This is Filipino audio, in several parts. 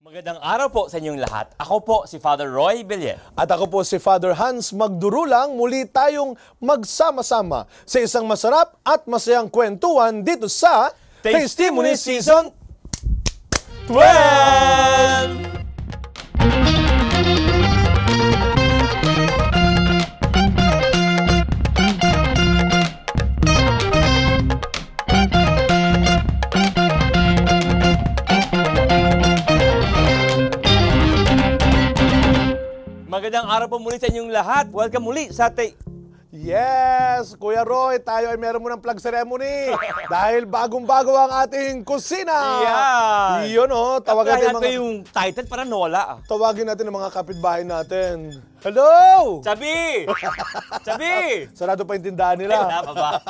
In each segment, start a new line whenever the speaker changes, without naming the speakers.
Magandang araw po sa inyong lahat. Ako po si Father Roy Villen.
At ako po si Father Hans Magdurulang. Muli tayong magsama-sama sa isang masarap at masayang kwentuhan dito sa
Testimony Season 12! Magandang araw po muli sa inyong lahat. Welcome muli sa
Yes! Kuya Roy, tayo ay meron mo ng plug ceremony dahil bagong-bago ang ating kusina!
Yeah!
Iyon o, tawagin natin
yung title para nawala.
Tawagin natin ang mga kapitbahay natin. Hello!
Sabi! Sabi!
Sarado pa yung tindahan nila.
Wala pa ba?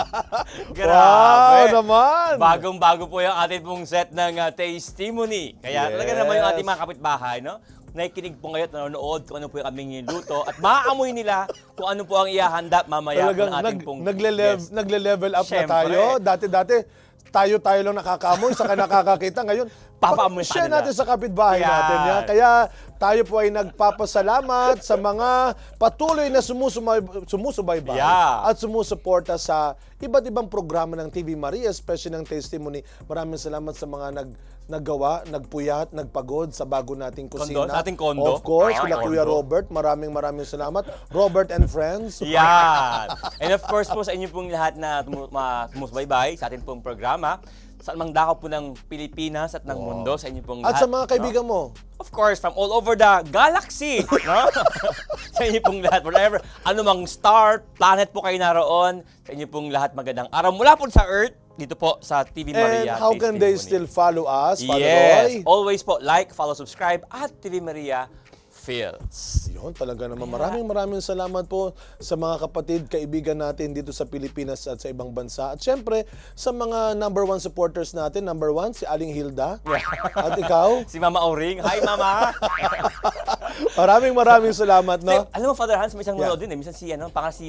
Wow naman!
Bagong-bago po yung ating pong set ng testimony. Kaya talaga naman yung ating mga kapitbahay, no? Nakikinig po ngayon at nanonood kung ano po yung aming luto at maaamoy nila kung ano po ang ihahanda mamaya ng ating pong guest.
Nagle-level up
Siyempre.
na tayo. Dati-dati, tayo lang nakakaamoy, saka nakakakita. Ngayon,
Papaamoy pa
share
nila.
natin sa kapitbahay natin. Yan. Kaya tayo po ay nagpapasalamat sa mga patuloy na sumusubaybay at sumusuporta sa iba't ibang programa ng TV Maria, especially ng Testimony. Maraming salamat sa mga naggawa, nagpuyat, nagpagod sa bago nating kusina.
Sa ating kondo.
Of course, kila Kuya Robert. Maraming salamat. Robert and friends.
Yan. And of course po sa inyo pong lahat na sumusubaybay sa ating pong programa, sa mang dako po ng Pilipinas at ng mundo, sa inyo pong lahat.
At sa mga kaibigan mo.
Of course, from all over the galaxy, no? Sa inyo pong lahat, whatever, anumang star, planet po kayo naroon, sa inyo pong lahat magandang araw mula po sa Earth, dito po sa TV Maria.
And how can they still follow us, Father
Yes,
Roy?
always po, like, follow, subscribe, at TV Maria Fields.
Yun, talaga naman. Maraming salamat po sa mga kapatid, kaibigan natin dito sa Pilipinas at sa ibang bansa. At syempre, sa mga #1 supporters natin. #1, si Aling Hilda. At ikaw?
Si Mama Auring. Hi, Mama!
Maraming salamat, no?
Alam mo, Father Hans, may isang nanood din eh. Minsan si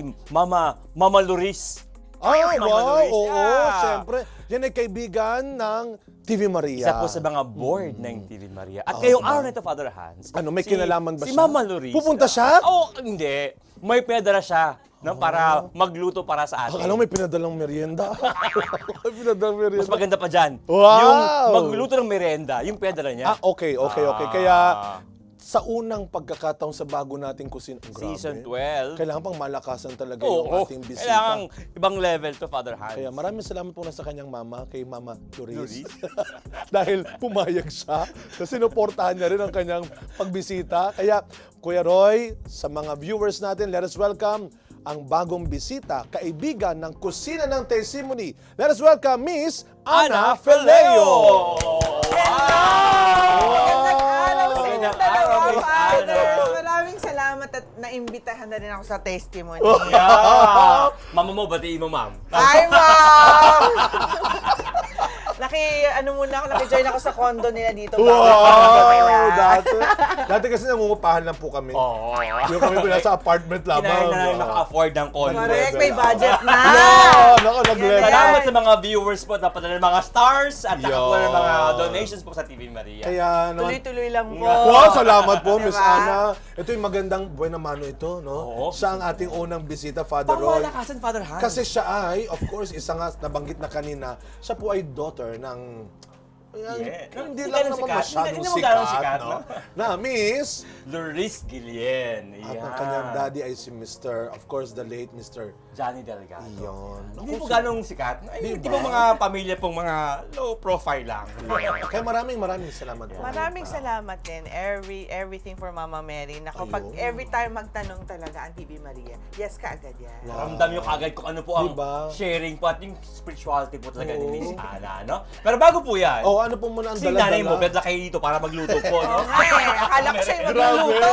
Mama Luris.
Ay,
Mama
wow!
Luris.
Oo,
Yeah.
syempre. Yan ay kaibigan ng TV Maria.
Isa po sa mga board ng TV Maria. At ngayong araw na ito, Father Hans.
Ano, may kinalaman ba
si
siya?
Mama Luris.
Pupunta siya?
Oo, hindi. May pedra siya. No, para magluto para sa atin.
Akala mo may pinadalang merienda. May pinadalang merienda.
Mas maganda pa dyan.
Wow!
Yung magluto ng merienda, yung pedra niya.
Okay. Kaya sa unang pagkakataon sa bago nating kusina,
Season 12.
kailangan pang malakasan talaga yung ating bisita.
Kailangan ibang level to, Father Hans.
Kaya maraming salamat po na sa kanyang mama, kay Mama Doris. Dahil pumayag siya, kasi sinuportahan niya rin ang kanyang pagbisita. Kaya, Kuya Roy, sa mga viewers natin, let us welcome ang bagong bisita, kaibigan ng Kusina ng Testimony. Let us welcome Miss Ana Fileo!
Maraming salamat at naimbitahan na rin ako sa testimony.
Yeah. Mama mo, batiin mo, ma'am.
Hi, Mom! Naki-join ako sa condo nila dito.
Wow! Dati kasi nangungupahan lang po kami.
Oo.
Yung kami po nasa apartment lamang.
Kinahin na naka-afford ng condo.
Correct, may budget na!
Nag-level.
Salamat sa mga viewers po, napadala ng mga stars at nakakuha ng mga donations po sa TV Maria.
Kaya naman,
Tuloy-tuloy lang po.
wow, salamat po,
Diba?
Miss Ana. Ito yung magandang buena mano ito, no?
Oo.
Siya ang ating unang bisita, Father Roy.
Pangmalakasan, Father Hans.
Kasi siya ay, of course, isa nga nabanggit na kanina, siya po ay daughter ng hindi lang naman masyadong sikat, no? Na Miss
Luris Guillen.
At ang kanyang daddy ay si Mr., of course, the late Mr.
Johnny Delgado.
Iyon.
Hindi po ganong sikat. Ay,
Diba?
di ba mga pamilya pong mga low profile lang.
Kaya maraming salamat po.
Maraming salamat din. Everything for Mama Mary. Na kapag every time magtanong talaga ang TV Maria, yes ka agad yan.
Ramdam nyo kagad kung ano po ang
Diba?
sharing po at yung spirituality po talaga ni Miss Ana, no? Pero bago po yan,
Ano po muna ang
si nanay mo,
dala-dala?
bedla kayo dito para magluto po, no?
Akala ko siya yung magluluto.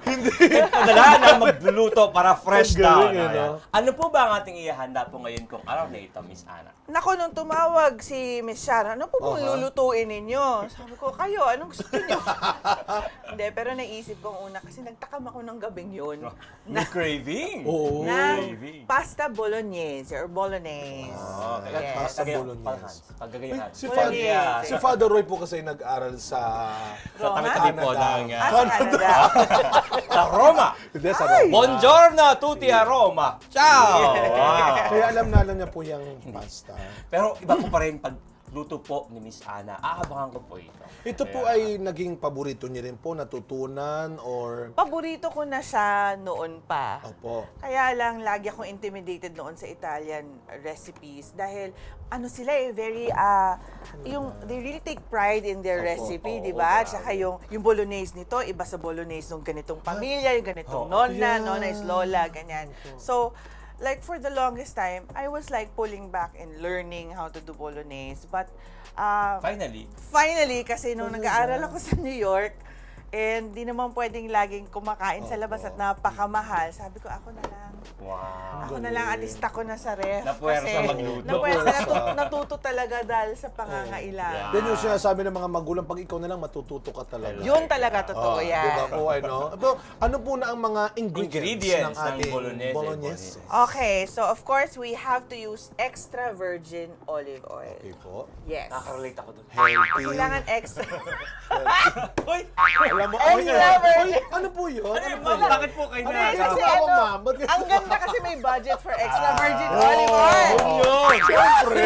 Padala na magluluto para fresh
Ang galing,
daw.
no?
Ano po ba ang ating ihahanda po ngayon kung araw na ito, Miss Ana?
Nako, nung tumawag si Miss Sharon, ano po bang lulutuin ninyo? Sabi ko, kayo, anong gusto niyo? Hindi, pero naisip kong una kasi nagtakam ako ng gabing yun.
May craving.
Oo.
Na
Craving.
pasta bolognese or bolognese.
Okay.
Yes.
Pasta bolognese.
Pagkagayahan.
Si,
Bolognese.
si Father Roy po kasi nag-aral sa
Sa tabi-tabi po ng...
Sa Canada.
sa Roma.
Hindi, sa Roma.
Buongiorno, tutti a Roma. Ciao! Wow.
Kaya alam na niya po yung pasta.
Pero iba po pa rin pag luto po ni Miss Ana. Aabangan ko po ito.
Ito po ay naging paborito niyo rin po, natutunan or...
Paborito ko na siya noon pa.
Opo.
Kaya lang, lagi akong intimidated noon sa Italian recipes dahil ano sila very, they really take pride in their recipe, di ba? Tsaka yung bolognese nito, iba sa bolognese ng ganitong pamilya, yung ganitong nonna is lola, ganyan. So, like for the longest time, I was like pulling back and learning how to do bolognese. But, finally, kasi nung nag-aaral ako sa New York, and di naman pwedeng laging kumakain sa labas at napakamahal. Sabi ko, ako na lang.
Wow.
Ako na lang, alista ko na sa ref.
Napuwersa magluto.
Natuto talaga dahil sa pangangailangan.
Yan yung sinasabi ng mga magulang, pag ikaw na lang matututo ka talaga.
Yun talaga, totoo yan.
Diba po, ano? Pero ano po na ang mga ingredients ng
ng
ating
bolognese.
Okay, so of course, we have to use extra virgin olive oil.
Okay po.
Yes.
Nakarelate ako dun.
Kailangan extra.
Uy!
Alam mo,
Extra virgin.
ano po yun? Ano po yun?
Bakit po kayo
Kasi
Nakakatawa, ma'am. Ba't
ang ganda kasi may budget for extra virgin olive oil.
Yun!
Siyempre!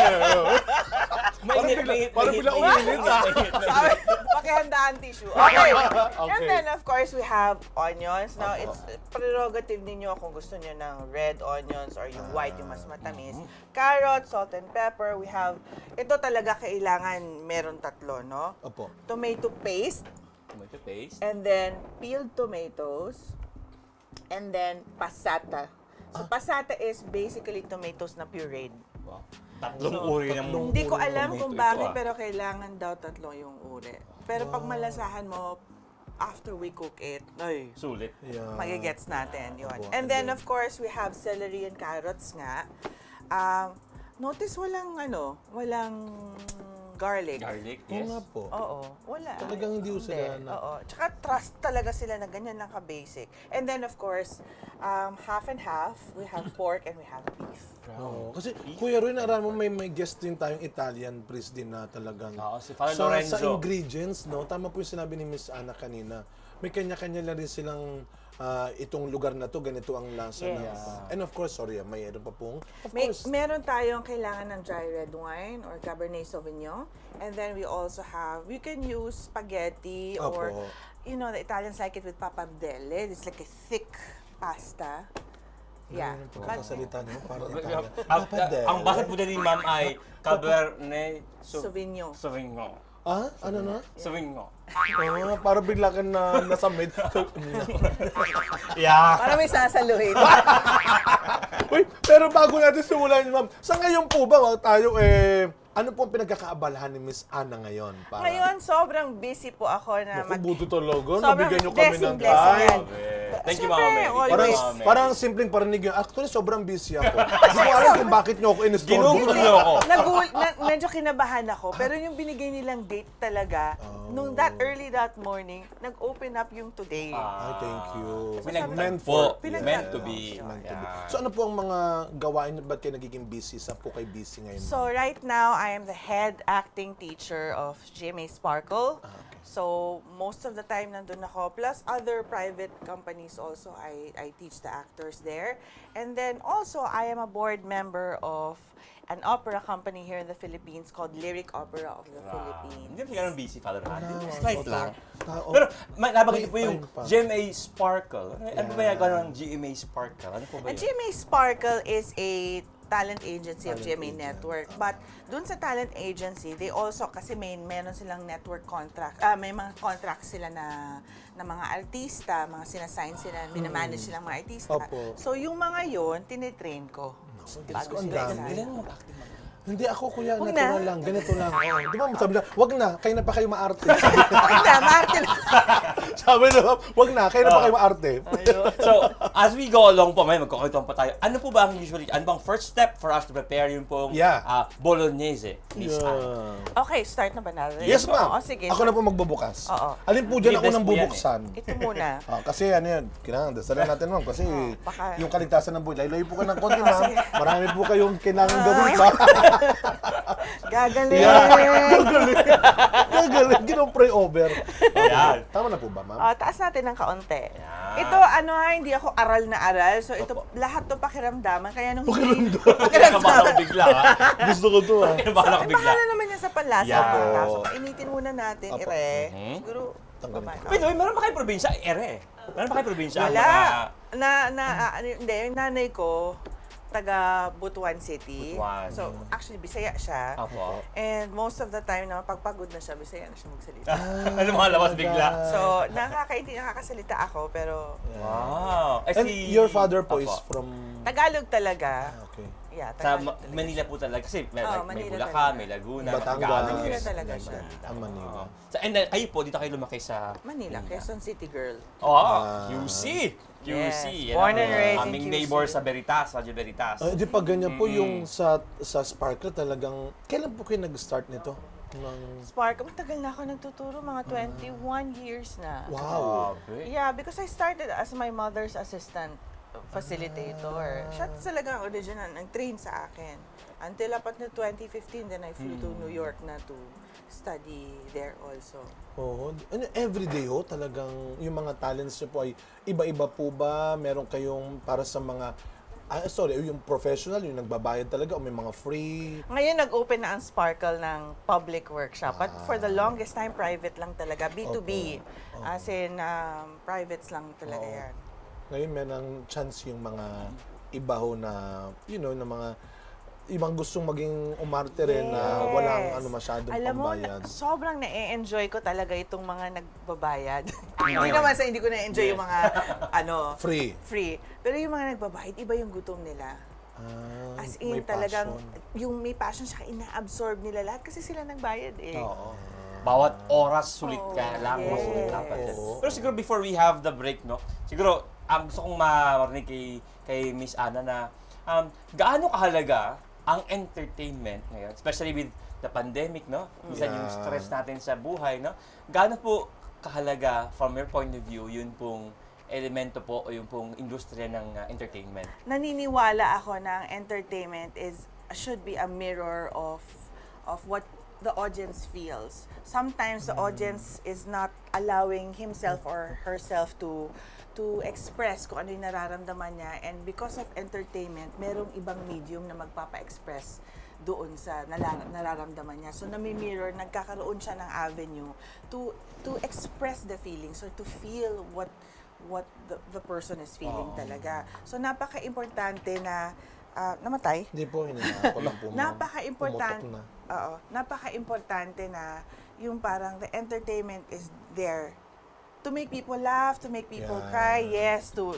Mainit.
Parang bilang uminit,
Sabi, pakihandaan tissue. Okay.
Okay.
And then, of course, we have onions. Now, it's prerogative ninyo kung gusto nyo ng red onions or yung white, yung mas matamis. Carrot, salt and pepper. We have, ito talaga kailangan meron tatlo, no?
Opo.
Tomato paste.
Tomato paste.
And then, peeled tomatoes. And then, passata. So, passata is basically tomatoes na pureed.
Wow. Tatlong uri ng
Hindi ko alam
tomato
kung
ito,
bakit, pero kailangan daw tatlo yung uri. Pero pag malasahan mo, after we cook it, ay,
Sulit.
Yeah.
magigets natin yun.
Opo.
And then, of course, we have celery and carrots nga. Notice walang, walang garlic.
Garlic,
Oo
yes.
nga po.
Oo, wala.
Talagang hindi sila na...
Oo. Tsaka trust talaga sila na ganyan lang ka-basic. And then, of course, half and half, we have pork and we have beef.
Oo. Kasi, Kuya Roy, nararamdaman mo may guest din tayong Italian priest din na talagang...
Oo, si Father
sa
Lorenzo.
ingredients, no? Tama po yung sinabi ni Miss Ana kanina. May kanya-kanya lang rin silang itong lugar na to, ganito ang lasa
Yes.
na... And of course, sorry, mayroon pa pong... Of course,
Meron tayong kailangan ng dry red wine or Cabernet Sauvignon. And then we also have, you can use spaghetti or,
Opo.
the Italians like it with pappardelle. It's like a thick pasta. Yeah.
Ganun po
But-
ang kasalita niyo, para
Ang bakit po din ni Ma'am ay Cabernet
Sauvignon.
Sauvignon.
Ah? Ano na?
Sauvignon.
Para bigla ka na nasa mid.
Yeah.
Para may sasaluhin.
Uy, pero bago natin simulan, ma'am, sa ngayon po ba tayo ano po ang pinagkakaabalahan ni Miss Ana ngayon? Para...
Ngayon, sobrang busy po ako na
Naku, buto talaga.
Sobrang
Nabigyan niyo kami ng
blessing
time.
yan.
Thank you,
Siyempre,
Mama Mary.
always.
Parang,
Mama Mary.
parang simpleng parinig yun. Actually, sobrang busy ako. Hindi ko alam kung bakit niyo ako in-store.
Ginugulo niyo ako.
Medyo kinabahan ako. Pero yung binigay nilang date talaga, nung that morning, nag-open up yung today.
Ay, thank you.
Meant
for-
Meant to be.
Meant to be.
Yeah.
So ano po ang mga gawain? Ba't kayo nagiging busy? Saan po kayo busy ngayon?
So right now, I am the head acting teacher of GMA Sparkle. So most of the time nandun ako. Plus other private companies also, I teach the actors there. And then also, I am a board member of an opera company here in the Philippines called Lyric Opera of the Philippines.
Hindi mo ganun busy, Father Randy. Slight lang.
Tao.
Pero nabanggit po yung
Time pa.
GMA Sparkle. Ano ba yung ganun ang GMA Sparkle? Ano po ba
And
yun?
GMA Sparkle is a talent agency of
Talent
GMA
agent.
Network. But dun sa talent agency, they also, kasi meron silang network contract, may mga contracts sila na mga artista, mga sinasign sila, minamanage silang mga artista.
Opo.
So yung mga yon tinitrain ko.
Diyos
Bago
ko, ang
sila
dami.
isa.
Kailan mo mag-acting, Ma'am?
Hindi ako, kuya,
Huwag
natural
na.
lang. Ganito lang. Oh. Di ba, sabi na, wag na, kayo na pa kayo maarte.
Huwag na, maarte lang.
Sabi na, wag na, kayo na pa kayo maarte.
So, as we go along po, may magkukwentuhan pa tayo. Ano po ba ang usually, ano bang first step for us to prepare yung pong bolognese, Miss Anna?
Okay, start na ba natin?
Yes, ma'am.
Oo, sige.
Ako na po magbubukas.
Oo.
Alin po dyan ako
Libre
nang
po yan
bubuksan?
Ito muna.
Kasi ano yan, kailangan dasalan natin, ma'am. Kasi
baka-
yung kaligtasan ng buhay, layo po ka ng konti, ma'am. Marami po kayong kailangan gawin pa.
Gagaling!
Gagaling, ginong-pray over.
Yan.
Tama na po ba, ma'am?
Taas natin ng kaunti.
Yan.
Ito, hindi ako aral na aral. So, ito, lahat to pakiramdaman. Kaya nung
Kinakabahan ako bigla, ha?
Gusto ko to, ha?
Kinakabahan ako bigla.
bahala naman yan sa panlasa.
Yeah.
So, painitin muna natin,
Opo.
ire.
Mhm.
Siguro,
Tanggalin
baba-
ko.
Wait, meron ba kayong probinsya? Ere. Meron ba kayong probinsya?
Wala.
Mga-
Hindi, yung nanay ko, taga Butuan City.
Butuan.
So, actually, Bisaya siya.
Apo.
And most of the time, naman, pagpagod na siya, Bisaya na siya magsalita.
Ano mga labas bigla?
So, nakakasalita ako, pero
Wow.
And your father po is
Apo.
from...
Tagalog talaga.
Okay.
Yeah,
Sa
Tagalog talaga.
Manila po talaga. Kasi may,
Oo,
may
Manila
Bulacan,
talaga.
may Laguna,
Batangas.
Tagalog.
Manila talaga siya.
Manila.
So, and kayo po, dito kayo lumaki sa...
Manila, Quezon City girl.
QC. QC.
Yes, born and raised in
Aming
QC.
neighbor sa Veritas, Radyo Veritas.
Di pa ganyan po yung sa Sparkle talagang... Kailan po kayo nag-start nito?
Spark, matagal na ako nagtuturo, mga 21 years na.
Wow.
Grabe.
Yeah, because I started as my mother's assistant facilitator. Siya talaga original, nag-train sa akin. Until apat na 2015, then I flew to New York na to study there also.
Oo. Everyday ho, talagang yung mga talents niyo po ay iba-iba po ba? Meron kayong para sa mga... yung professional, yung nagbabayad talaga o may mga free?
Ngayon, nag-open na ang Sparkle ng public workshop. But for the longest time, private lang talaga. B2B. As in, privates lang talaga yan.
Ngayon may nang chance yung mga iba ho na, na mga ibang gustong maging umarte rin na walang masyadong
Alam mo,
pambayad.
sobrang na-enjoy ko talaga itong mga nagbabayad. Hindi naman sa hindi ko na-enjoy yung mga
Free.
Pero yung mga nagbabayad, iba yung gutom nila. As in,
may
talagang,
passion.
yung may passion siya, ina-absorb nila lahat kasi sila nagbayad eh.
Oo.
Bawat oras sulit
Oo,
ka lang,
yes.
sulit dapat.
Oo.
Pero siguro before we have the break, no? Siguro, ang gusto kong marinig kay Miss Anna na gaano kahalaga ang entertainment ngayon, especially with the pandemic, no? Minsan yung stress natin sa buhay, no? Gaano po kahalaga, from your point of view, yun pong elemento po o yung pong industriya ng entertainment?
Naniniwala ako na ang entertainment should be a mirror of what the audience feels. Sometimes the audience is not allowing himself or herself to express kung ano yung nararamdaman niya, and because of entertainment, merong ibang medium na magpapa-express doon sa nararamdaman niya. So nami-mirror, nagkakaroon siya ng avenue to express the feelings or to feel what the person is feeling talaga. So napaka-importante na namatay?
Hindi po, hinina ko lang po.
Napaka-importante.
Pumutok na.
Oo, napaka-importante na yung parang the entertainment is there to make people laugh, to make people cry, yes, to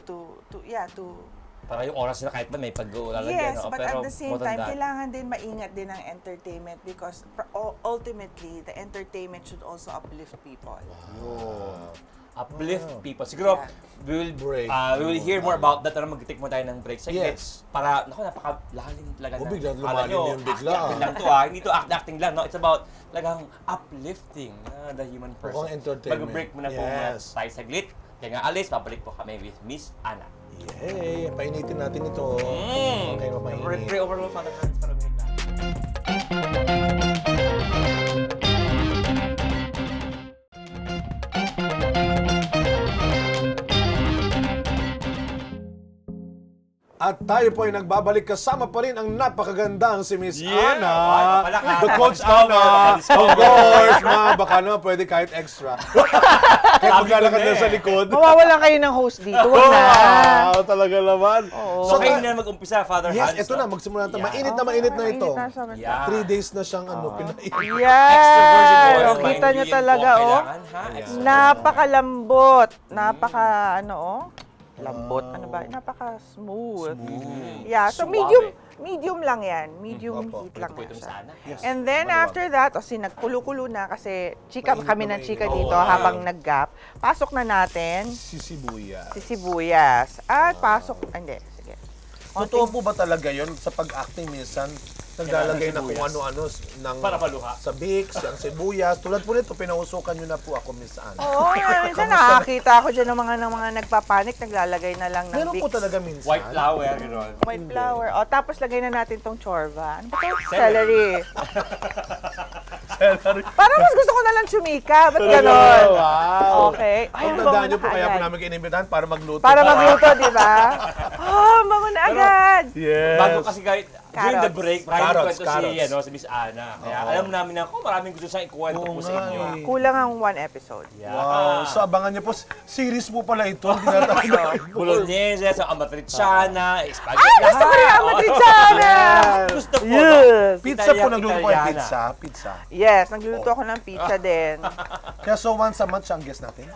Para yung oras na kahit ba may pag-uulalagyan,
yes,
no?
but
Pero
at the same time,
matanda.
kailangan din maingat din ang entertainment because ultimately, the entertainment should also uplift people.
Uplift people. Siguro, we
Break.
will hear more about that. Pero mag-take mo tayo ng break. Sige,
Yes.
para, napaka-lalim talaga na.
Biglang
Akala
lumalim
nyo,
yung bigla.
acting lang to Hindi to acting lang, no? It's about talagang uplifting the human person.
Mukhang entertainment.
Mag-break muna po
Yes.
tayo saglit. Kaya nga alis, babalik po kami with Miss Anna.
Yay! Painitin natin ito. Okay, mapainit.
Pray over Father Francis para minute lang.
At tayo po ay nagbabalik kasama pa rin ang napakagandang si Miss
Yeah!
Anna.
Ay, papalakad.
The Coach
Discover,
Anna.
discover.
Of course, baka naman pwede kahit extra. Kahit maglalakad na sa likod.
Mawawalan kayo ng host dito, wag na.
Wow, talaga naman.
So, kayo na mag-umpisa, Father
Yes,
Hans.
ito na, magsimula na.
Yeah.
Mainit na mainit na ito.
Yeah.
3 days na siyang pinainit.
Extra virgin oil,
Yes!
may
Kita nyo
ingredient
talaga,
po ang
oh.
kailangan, ha? Extra.
Napakalambot. Lambot. Ano ba? Napaka-smooth.
Smooth.
Yeah, so
Suwabe.
medium lang yan. Medium
Opo.
heat lang
Ito po
yan
itong
siya.
sana.
Yes.
And then
Maluwag.
after that, nagkulo-kulo na kasi chika
Mainit
kami
na
ng chika
mainit.
dito
Oh, wow.
habang nag-gap. Pasok na natin
Si sibuyas.
si sibuyas. At pasok, hindi, sige.
Totoo po ba talaga yon sa pag-acting minsan? Naglalagay na kung
sibuyas.
ano-ano ng
Para maluha.
sa Vicks, yung sibuyas. Tulad po nito, pinausukan nyo na po ako minsan.
Oo, minsan nakakita ako dyan ng mga nagpapanik, naglalagay na lang ng
Meron po
Vicks.
talaga minsan.
White flour, gano'n.
White flour. O, tapos lagay na natin tong chorba. Ano ba ito?
Celery.
Celery. Parang mas gusto ko na lang chumika. Ba't ganon?
Wow!
Okay. Ay,
Ang
ang
tandaan
bango
nyo po,
na
kaya po
agad.
namin kinimbitan para magluto.
Para magluto, di ba? Oh, bango na agad.
Yes.
Bago kasi kahit during the
Carrots.
break,
Carrots,
maraming kwento
carrots.
si Miss Ana. Kaya
Oo.
alam namin na maraming gusto siyang ikuwento
Oo
po sa
nga
inyo.
eh.
Kulang ang one episode.
Yeah.
Wow. So abangan nyo po, series po pala ito. Hindi na tayo.
Bolognese, sa amatriciana, spaghetti.
Ay, gusto ko rin ang
lahat.
matriciana!
Oo. Gusto po.
Yes.
Pizza po,
Italian,
nagluluto ko yung
Italiana.
pizza. Pizza.
Yes, nagluluto ako ng pizza din.
Kaya so once a month siya ang guest natin.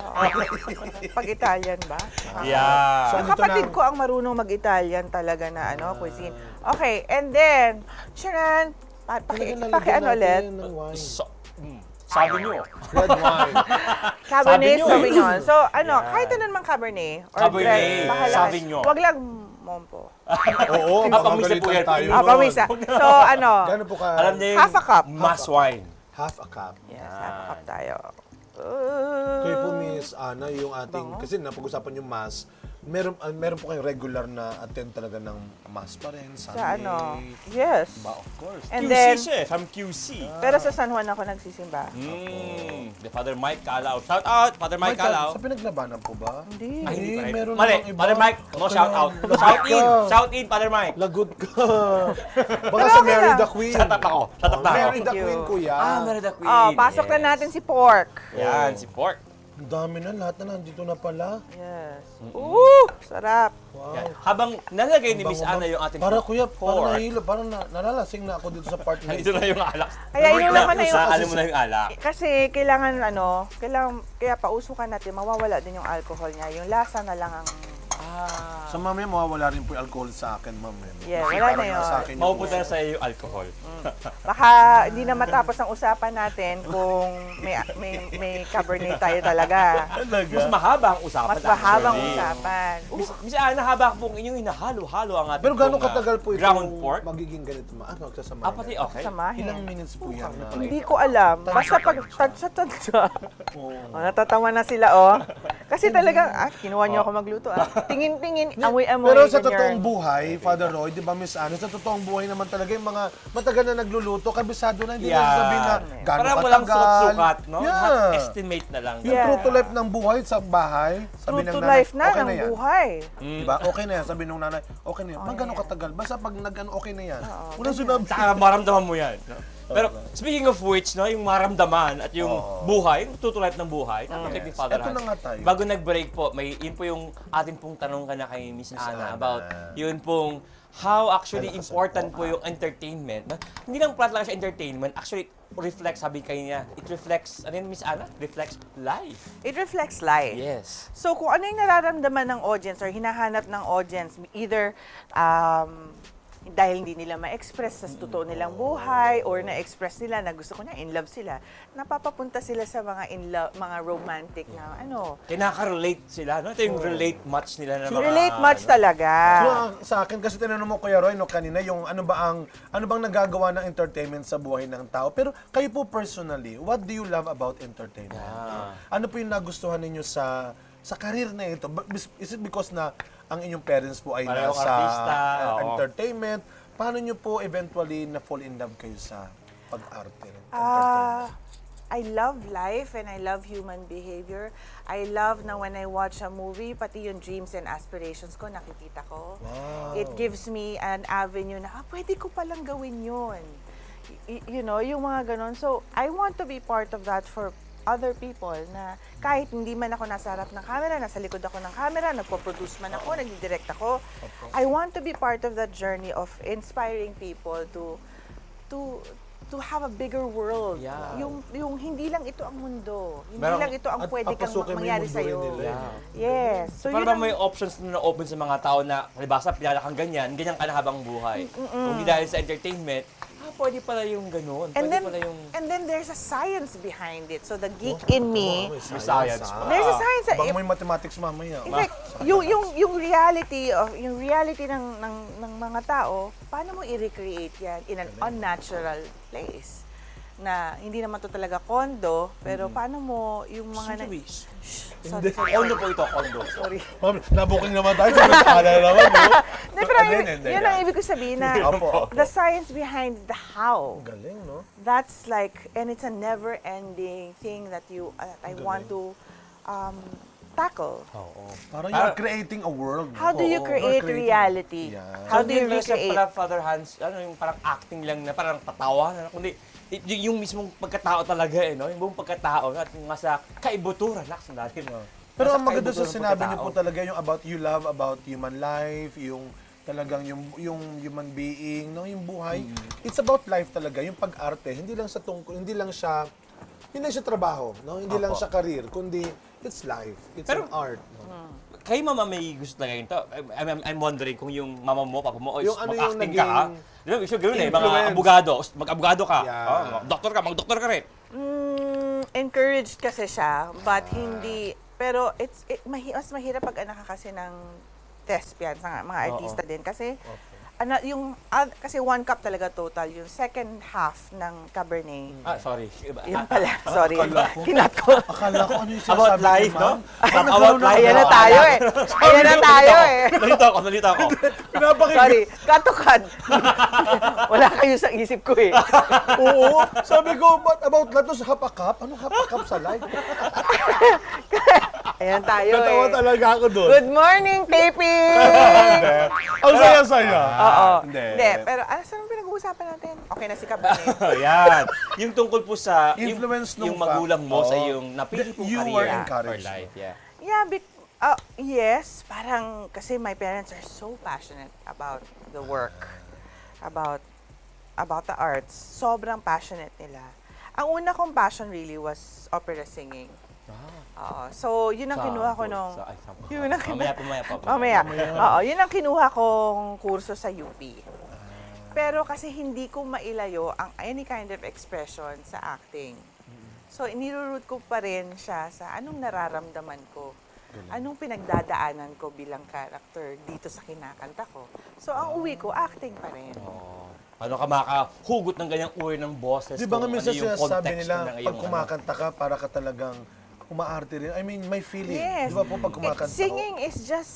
Pag Italian ba?
Yeah.
So,
Yung
dito
kapatid
na-
ko ang marunong mag-Italian talaga na cuisine. Okay, and then, Sharon,
Talagang lalagyan
ulit.
natin ng wine.
Sabi niyo.
Red wine.
Cabernet
nyo eh.
Sauvignon. So,
Yeah.
kahit ano namang Cabernet. Or
Cabernet,
Red, bahala.
Sauvignon.
Wag lang Mompo.
Oo,
pamisa po yan.
magagalitan tayo.
Ah,
nun.
pamisa. So,
Gano'n po ka?
Alam niya yung
Half a cup.
mass wine.
Half a cup.
Yes, half a cup tayo.
Kayo po, Miss Ana, yung ating, kasi napag-usapan yung mass, meron po kayong regular na attend talaga ng mass pa rin, Sunday.
Sa ano? Yes.
Ba, of course.
And
QC
then,
siya eh, from QC.
pero sa San Juan ako nagsisimba.
The Father Mike Calao. Shout out, Father Mike Calao.
Sa pinaglabanan po ba?
Hindi.
Ay, hindi pa rin.
meron
Mali,
namang iba.
Father Mike, no
Okay
shout
na.
out.
Lagot
Shout in,
ka.
shout in, Father Mike.
Lagot ka. Baka
Pero
sa
okay
Mary
lang.
the Queen.
Tatap ako, tatap na ako.
Mary the
Thank you.
Queen, kuya.
Mary the Queen.
Oh, pasok na
Yes.
natin si Pork.
Yan, si Pork.
Ang dami na, lahat na nandito na pala.
Yes. Ooh, sarap.
Wow.
Yan. Habang nalagay ni
Ang
Miss
bango
Ana
ba?
yung ating
Para kuya, parang
pork,
nahilo, parang nalalasing na ako dito sa part na
nandito na yung alak.
Kaya inulan ko na yung...
Ano mo na yung alak.
Kasi kailangan kaya pausukan natin, mawawala din yung alcohol niya. Yung lasa na lang ang...
So mamaya mawawala rin po yung alcohol sa akin, ma'am.
Yeah,
Kasi
wala
parang
na yun.
nasa akin yung-
Maupunta na sa iyo yung alcohol.
Baka hindi na matapos ang usapan natin kung may Cabernet tayo talaga.
Mas mahaba ang usapan.
Mas mahabang
actually.
usapan.
Miss Ana, haba pong inyong hinahalo-halo ang ating
Pero gano'ng
pong,
katagal po ito
ground pork?
magiging ganito? Magsasama.
Pati okay.
Samahin.
Ilang minutes po yan na?
Hindi ko alam. Basta pag tadsa. Natatawa na sila, oh. Kasi talagang, kinuha niyo ako magluto, Tingin-tingin, amoy-amoy.
Pero sa
ganyan.
totoong buhay, Father Roy, di ba Miss Ana, sa totoong buhay naman talaga yung mga matagal na nagluluto, kabisado na, hindi na sasabihin na gano'ng
Parang
katagal.
walang sukat-sukat, no?
Yeah.
Estimate na lang.
Yung
Yeah.
true to life ng buhay sa bahay, sabi
True
ng
to
nanay,
life na,
okay
ng
na yan.
buhay.
Diba? Okay na yan. Sabi nung nanay, okay na yan. Pag gano'ng katagal, basta pag nag-ano, okay na yan. Walang sinabi.
Saka maramdaman mo yan. No? Pero speaking of which, no, yung maramdaman at yung buhay, yung tutulad ng buhay, yes. Ni Father
Ito
Hans.
na nga tayo.
Bago nag-break po, yun po yung atin pong tanong ka na kay Miss
Ana.
Ana about yun pong how actually important po yung entertainment. No? Hindi lang plat lang siya entertainment, actually reflects, sabi kayo niya, it reflects, ano yun Miss Ana? Reflects life.
It reflects life.
Yes.
So kung ano yung nararamdaman ng audience or hinahanap ng audience, either dahil hindi nila ma-express sa totoo nilang buhay or na-express nila na gusto ko na in love sila, napapapunta sila sa mga mga romantic na
Kinaka-relate sila, no? Ito yung relate match nila na mga...
relate much talaga.
So, sa akin, kasi tinanong mo, Kuya Roy, no, kanina, yung ano bang nagagawa ng entertainment sa buhay ng tao. Pero kayo po personally, what do you love about entertainment? Ano po yung nagustuhan ninyo sa career na ito? Is it because na ang inyong parents po ay
Parehong
nasa
artista, oo.
entertainment? Paano nyo po eventually na-fall in love kayo sa pag-arte? Entertainment?
I love life and I love human behavior. I love na when I watch a movie, pati yung dreams and aspirations ko, nakikita ko.
Wow.
It gives me an avenue na, pwede ko palang gawin yun. You know, yung mga ganon. So, I want to be part of that for other people na kahit hindi man ako nasa harap ng camera, nasa likod ako ng camera, nagpo-produce man ako, nagdi-direct ako, I want to be part of that journey of inspiring people to to have a bigger world.
Yeah.
Yung hindi lang ito ang mundo. Hindi
Merong-
lang ito ang
at
pwede kang
papasukin mo yung
mangyari
mundo
sa
rin nila,
iyo.
eh.
Yes. So
Para
yun
ba
ang-
may options na na-open sa mga tao na, palibasa, pinala kang ganyan ka na habang buhay. Kung hindi dahil sa entertainment, pwede pala yung ganun.
and
Pwede
then
pala yung...
and then there's a science behind it. So the geek in me,
May science pa.
there's a science.
Baka may mathematics mamaya.
In fact, yung reality ng mga tao, paano mo i-recreate yan in an unnatural place? Na hindi naman to talaga kondo, pero paano mo yung mga... Shh, sorry.
Kondo po ito, kondo.
Sorry.
Ma'am, nabuking naman tayo. Sabi na naman, no?
Hindi, pero
Hindi.
yun ang ibig ko sabihin na
Opo.
the science behind the how.
Galing, no?
That's like, and it's a never-ending thing that I want to tackle.
Parang you're creating a world. no?
How do you
Oo,
create
you're creating-
reality?
Yeah.
How do you
Hindi siya
recreate?
pala, Father Hans, yung parang acting lang na parang tatawa na, kundi yung mismong pagkatao talaga, no? Yung buong pagkatao at yung nga sa kaibuturan, sandali, no?
Pero
Nasa
ang maganda sa
kaibuturan ng
sinabi niyo po
pagkatao.
talaga yung about you love, about human life, yung talagang yung human being, no, yung buhay. It's about life talaga, yung pag-arte. Hindi lang siya trabaho, no? Hindi lang siya career, kundi it's life. It's
Pero-
an art. No?
Kayo mama may gusto talaga ito. I'm wondering kung yung mama mo, papa mo,
Yung ano yung
mag-acting ka, ha?
naging
Di ba, so, ganoon mga
influence.
abogado, mag-abogado ka.
Yeah.
Mag-doktor ka rin.
Encouraged kasi siya, but hindi, pero mas mahirap pag anak ka kasi ng thespian, sa mga artista din. Kasi, kasi 1 cup talaga total, yung second half ng Cabernet.
Sorry.
Yun pala, sorry.
akala ko.
Hinat ko.
Akala ko ano yung
About
sinasabi
life,
ni
no?
ma'am.
About life.
Ayan na tayo eh. Ayan na tayo eh.
Nalito ako.
Pinapakinggan.
Sorry, cut to cut. Wala kayo sa isip ko eh.
Oo. Sabi ko, about life, tapos half a cup? Ano half a cup sa life?
Ayan tayo
Natawa
eh.
talaga ako doon.
Good morning, taping!
Ang saya-saya.
Oo.
Hindi.
Pero saan pinag-uusapan natin? Okay na si Cabernet.
Yan. Yung tungkol po sa
Influence nung
yung magulang mo
fact.
sa
Oo.
yung napili pong
You were
career for
encouraged.
life. Yeah.
Yeah, yes. Parang kasi my parents are so passionate about the work, about the arts. Sobrang passionate nila. Ang una kong passion really was opera singing. So, yun ang kinuha ko nung... Yun ang kinuha.
Mamaya.
Oo, yun ang kinuha kong kurso sa UP. Pero kasi hindi ko mailayo ang any kind of expression sa acting. So, iniroroot ko pa rin siya sa anong nararamdaman ko. Anong pinagdadaanan ko bilang character dito sa kinakanta ko. So, ang uwi ko, acting pa rin.
Paano ka makahugot ng ganyang uri ng boses?
Di ba nga
kung
minsan
ano yung
sinasabi
context
nila,
ng iyong
pag kumakanta ka, para ka talagang umaarte rin. I mean, may feeling.
Yes.
Di ba po pag kumakanta
Singing is just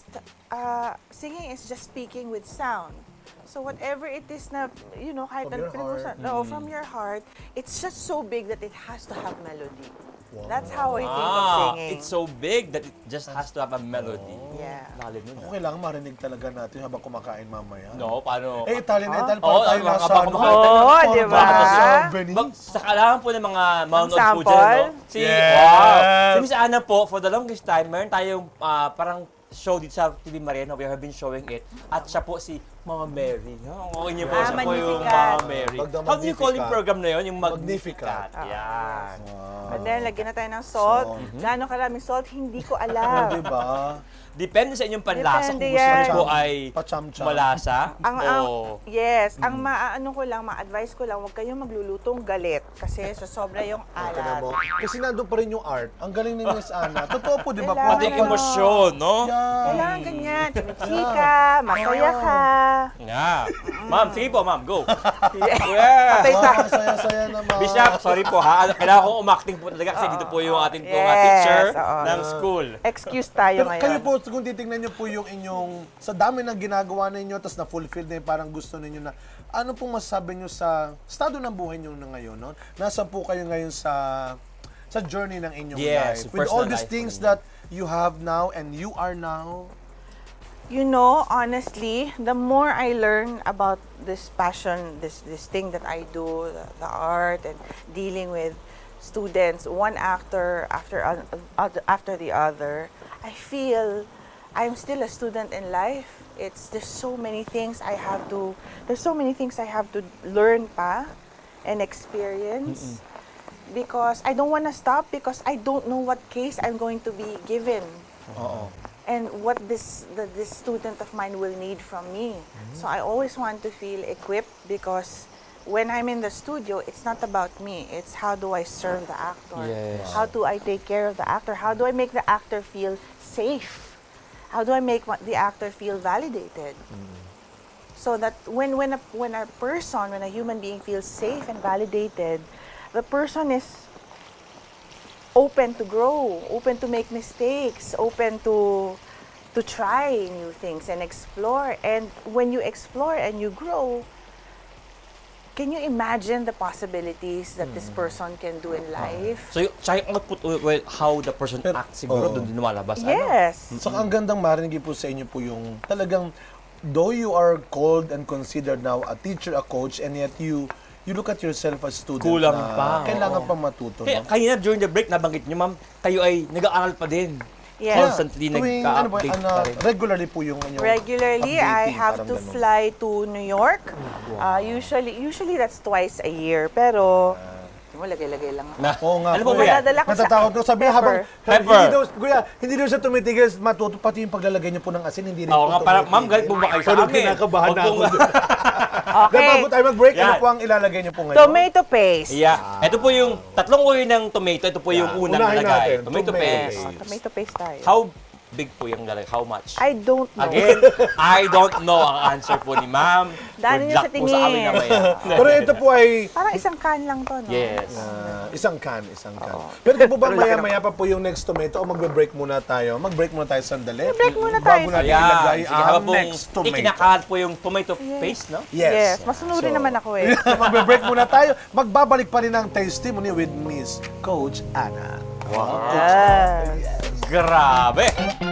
speaking with sound. So whatever it is na, kahit
From your heart.
from your heart, it's just so big that it has to have melody.
Wow.
That's how I think of singing.
It's so big that it just has to have a melody.
Yeah.
Lalim nun.
Ako kailangan marinig talaga natin habang kumakain mamaya.
No, paano?
Italian na Italian.
Oo,
Parang tayo
mga
nasa
baka
ano.
kumakain.
Oo, di ba?
Sa Venice.
Sa kailangan po ng mga manonood po
sample?
dyan, no?
Yes.
Wow! Si Miss Ana po, for the longest time, meron tayong parang show dito sa TV Mariano. We have been showing it. At siya po si Mama Mary. Okay niyo po, siya po yung
Magnificat.
Mama Mary.
Magda
How do you call yung
Magnificat.
program na yun? Yung
Magnificat.
Magnificat. Yan.
And then, lagyan na tayo ng salt. Gano'ng karaming salt, hindi ko alam.
Di ba?
Depende sa inyong panlasa
Depende
kung gusto
yan.
niyo po ay
Pacham-cham.
malasa.
Yes, ang maano ko lang, ma-advise ko lang, huwag kayong maglulutong galit kasi sobra yung
Tingnan
alat.
mo. Kasi nandun pa rin yung art. Ang galing ni Miss Ana. Totoo po, di ba po?
Kailangan
Pati
ano.
emosyon, no?
Yan.
Kailangan ganyan, chumika, masaya ka.
Yeah. Ma'am, sige po, ma'am. Go.
Yeah. Patay
Wow,
tayo.
saya-saya naman.
Bishop, sorry po ha. Kailangan kong umakting po talaga kasi dito po yung ating pong
Yes,
teacher
oo.
ng school.
Excuse tayo
Pero
ngayon.
kayo po, kung titingnan niyo po yung inyong, sa dami ng ginagawa ninyo, tapos na-fulfill na yung parang gusto ninyo na, ano pong masasabi niyo sa estado ng buhay niyo na ngayon, no? Nasaan po kayo ngayon sa journey ng inyong
Yes,
life? With
personal
all these
life
things
po ninyo.
that you have now and you are now,
Honestly, the more I learn about this passion, this thing that I do, the art and dealing with students, one actor after the other, I feel I'm still a student in life. There's so many things I have to learn pa. and experience. Because I don't want to stop because I don't know what case I'm going to be given. And what this student of mine will need from me. So I always want to feel equipped because when I'm in the studio, it's not about me. It's how do I serve the actor?
Yes.
How do I take care of the actor? How do I make the actor feel safe? How do I make the actor feel validated? So that when a human being feels safe and validated, the person is open to grow, open to make mistakes, open to try new things and explore. And when you explore and you grow, can you imagine the possibilities that this person can do in life?
So, yung output, well, how the person acts siguro, doon din lumalabas.
Yes.
Saka ang gandang marinig po sa inyo po yung talagang, though you are called and considered now a teacher, a coach, and yet you look at yourself as student
Kulang
na
pa.
kailangan pa matuto.
Kaya
No?
kanina during the break, nabanggit nyo, ma'am, kayo ay nag-aaral pa din.
Yes.
Constantly nagka-update pa rin.
Regularly po yung
Regularly, I
updating,
have
parang
to
ganun.
fly to New York. Usually that's twice a year. Pero, mo lagay-lagay lang.
Oo nga.
Ano po
po
ba yan?
Madadala ko sa
Natatakot ko. Sabi habang,
Pepper.
hindi daw siya tumitigil, matuto pati yung paglalagay niyo po ng asin, hindi rin
Oo
po
nga, parang, ma'am,
tumitigil.
galit po ba kayo sa
Parang
amin?
kinakabahan
Wag
na ako.
pong-
Then bago tayo mag-break, ano
Yan.
po ang ilalagay niyo po ngayon?
Tomato paste.
Yeah. Ito po yung tatlong uri ng tomato. Ito po yung unang
Unahin
nalagay.
natin,
Tomato
tomato
paste.
paste.
Tomato paste tayo.
How big po yung nalagay? How much?
I don't know.
Again, I don't know ang answer po ni ma'am.
Dahil
Good
niya sa
luck po sa amin
tingin.
mamaya.
Pero ito po ay
Parang isang can lang to, no?
Yes.
isang can. Pero ito po ba maya-maya pa po yung next tomato o magbe-break muna tayo? Mag-break muna tayo sandali.
Mag-break muna tayo.
Bago natin
Ayan.
ilagay
Sige,
ang
habang pong
next tomato.
ikinakalat po yung tomato paste, no?
Yes. Masunuri naman ako eh.
So, magbe-break muna tayo. Magbabalik pa rin ang testimony with Miss Coach Ana. Wow.
Yes.
Grabe!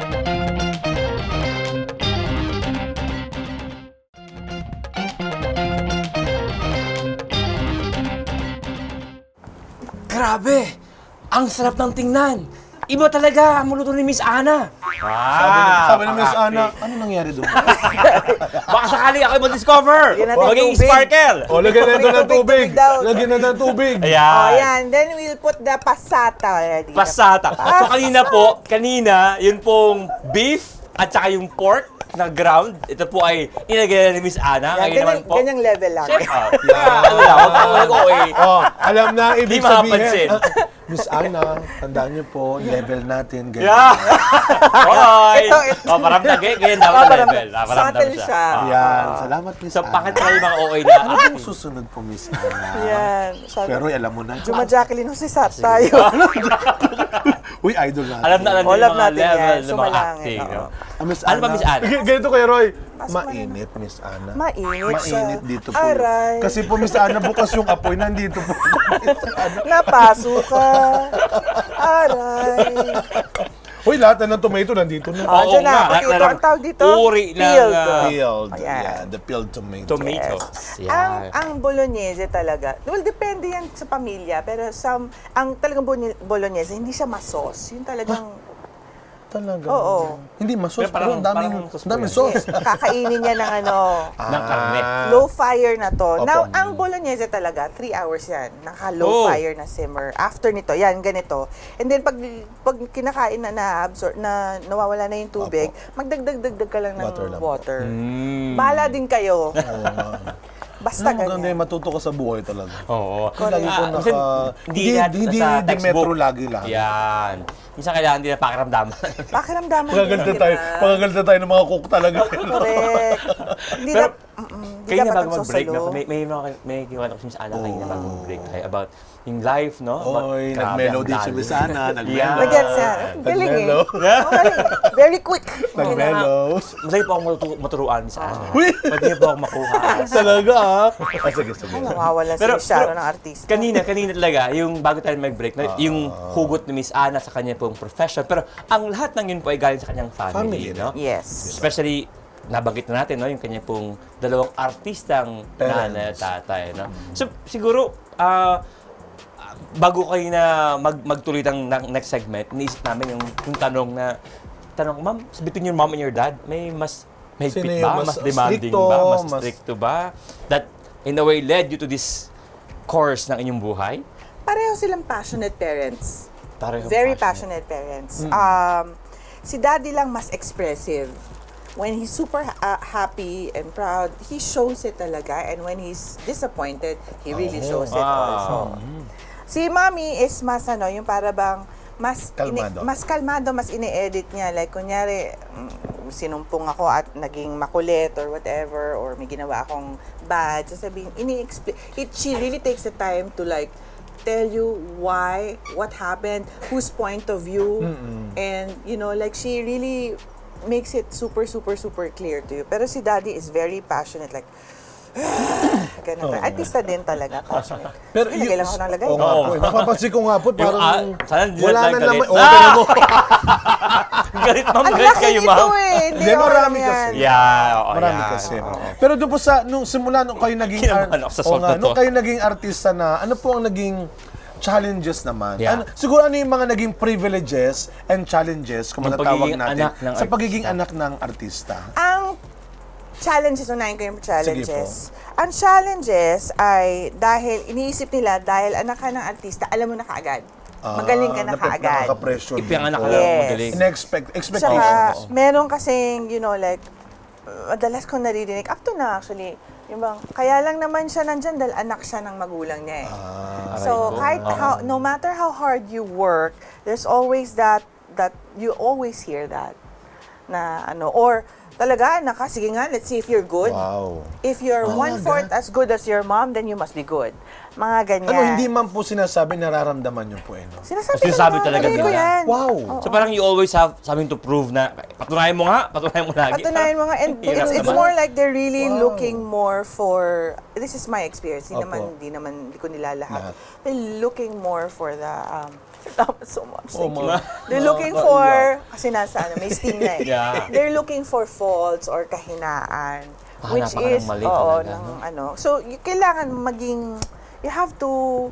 Grabe! Ang sarap ng tingnan! Iba talaga ang luto ni Miss Ana.
Sabi ni Miss Ana, ano nangyari doon?
Baka sakali ako mag-discover.
Lagyan natin
Maging
tubig.
sparkle.
O, lagyan natin ng tubig.
daw.
Lagyan natin ng tubig.
Oh,
Ayan.
yan. Then we'll put the passata already.
Pasata. So kanina, yun pong beef at saka yung pork na ground. Ito po ay inagay na ni Miss Ana.
Yan,
Ngayon naman po.
ganyang level lang.
Ano lang, huwag po nag-OA.
Oh, alam na ang ibig
Di makapansin.
sabihin. Miss Ana, tandaan niyo po, level natin. Ganyan.
Yeah! Hoy!
Ito.
Oh, paramdam. Ganyan dapat na level. Paramdam
Subtle siya.
Yan, salamat Miss
So,
Ana.
bakit pala yung mga OA na?
Ano pong susunod po, Miss Ana?
Yan.
Pero alam mo na.
Juma Jacqueline, Josesat tayo.
Uy, idol natin.
Alam na
Alam
yung mga
natin
level
yan.
ng mga
Sumalangin,
acting.
oo.
no?
Miss
Ano ba, Miss Ana?
Ganito kayo, Roy. Mainit, Miss Ana.
Mainit siya.
Mainit dito po.
Aray.
Kasi po, Miss Ana, bukas yung apoy, nandito po.
Napaso ka. Aray.
Uy, lahat na ng tomato nandito na.
Oh, dyan na.
lahat
Okay, ito ang tawag dito.
Uri ng
Peeled.
Peeled.
Ayan.
Yeah, the peeled tomato.
tomatoes.
Ang bolognese talaga, well, depende yan sa pamilya, pero ang talagang bolognese, hindi siya masos. Yung talagang,
Talaga.
Oo.
Hindi masos,
Pero parang-
pero ang daming
parang sauce po
daming
yan.
sauce.
kakainin niya ng ano,
Ng karne.
low fire na to.
Opo.
Now, ang bolognese talaga, 3 hours yan. Naka-low
Oh.
fire na simmer. After nito, yan, ganito. And then, pag kinakain na nawawala na yung tubig, magdagdag ka lang ng
Water lang.
water.
Mm.
Bahala din kayo. Basta
Ano maganda
ganyan.
yung matuto ka sa buhay talaga.
Oo.
Lagi po naka...
Minsan,
Hindi
sa
di metro
textbook.
lagi lang.
Yan. Minsan kailangan din na pakiramdaman.
Pakiramdaman
Pagagalita tayo ng mga cook talaga.
Correct. Hindi
Pero,
hindi
Kayo na
dapat
bago mag-break,
nagsosalo.
may kinuha ko si Miss Ana kayo na bago mag-break tayo about yung life, no?
Oy,
Grabe,
nag-melody
ang
si
dali.
Miss Ana.
Yeah.
Nag-melody.
Nag-gets yan. Galing eh.
Nag-mellow.
Okay. Very quick.
Nag-mellow.
Madali po akong maturuan, Miss Ana.
Uy!
Pwede niyo po akong makuha.
Talaga ah. Sige.
Nawawala si Sharon ng artista.
kanina talaga, yung bago tayo mag-break, yung hugot ni Miss Ana sa kanya pong profession. Pero ang lahat ng yun po ay galing sa kanyang family,
Family.
no?
Yes.
Especially, nabanggit na natin, no, yung kanya pong dalawang artistang
Parents.
nanay at tatay, no? So, siguro, bago kayo na magtuloy ng next segment, iniisip namin yung tanong, ma'am, between your mom and your dad, may mas
Sino
higpit
yung
ba?
mas
Mas demanding
stricto,
ba? Mas
mas-
stricto ba? That, in a way, led you to this course ng inyong buhay?
Pareho silang passionate parents.
Pareho
Very passionate parents. Si daddy lang mas expressive. When he's super happy and proud, he shows it talaga. And when he's disappointed, he really shows it also. Si mommy is mas yung para bang mas kalmado, mas ini-edit niya. Like, kunyari, sinumpong ako at naging makulit or whatever, or may ginawa akong bad, sasabihin, she really takes the time to like, tell you why, what happened, whose point of view, and like she really makes it super, super, super clear to you. Pero si daddy is very passionate, like, ganun. Artista din talaga, passionate.
Pero
lagay lang ako ng lagay.
Napapansin ko nga po, parang wala na naman.
Galit, ma'am.
Ang
Galit
laki
kayo,
nito
ma'am.
Hindi
marami kasi. Marami
Yeah.
kasi. Pero doon po nung simula nung kayo naging nung kayo naging artista na, ano po ang naging challenges naman?
Yeah.
Siguro ano yung mga naging privileges and challenges kung matatawag natin sa pagiging anak ng artista?
Ang challenges, unahin ko yung challenges. Ang challenges ay dahil iniisip nila, dahil anak ka ng artista, alam mo na kaagad. Magaling ka na kaagad.
Nakaka-pressure.
Ipianganak ka lang magaling.
Expectation.
Saka, meron kasing, like, madalas kong naririnig, up to na actually, yung bang, kaya lang naman siya nandyan dahil anak siya ng magulang niya eh. So, kahit no matter how hard you work, there's always that you always hear that. Na or talaga, anak ka, sige nga, let's see if you're good.
Wow.
If you're 1/4 as good as your mom, then you must be good. Mga ganyan.
Hindi man po sinasabi, nararamdaman niyo po
Sinasabi talaga
nila.
nila.
Wow.
So parang you always have something to prove na patunayan mo nga, patunayan mo lagi.
Patunayan mo nga. And it's more like they're really looking more for, this is my experience, hindi ko nilalahat. They're looking more for the, so much. Thank you. They're looking for, kasi nasa may steam na eh. They're looking for faults or kahinaan. Which is, So, kailangan maging, you have to,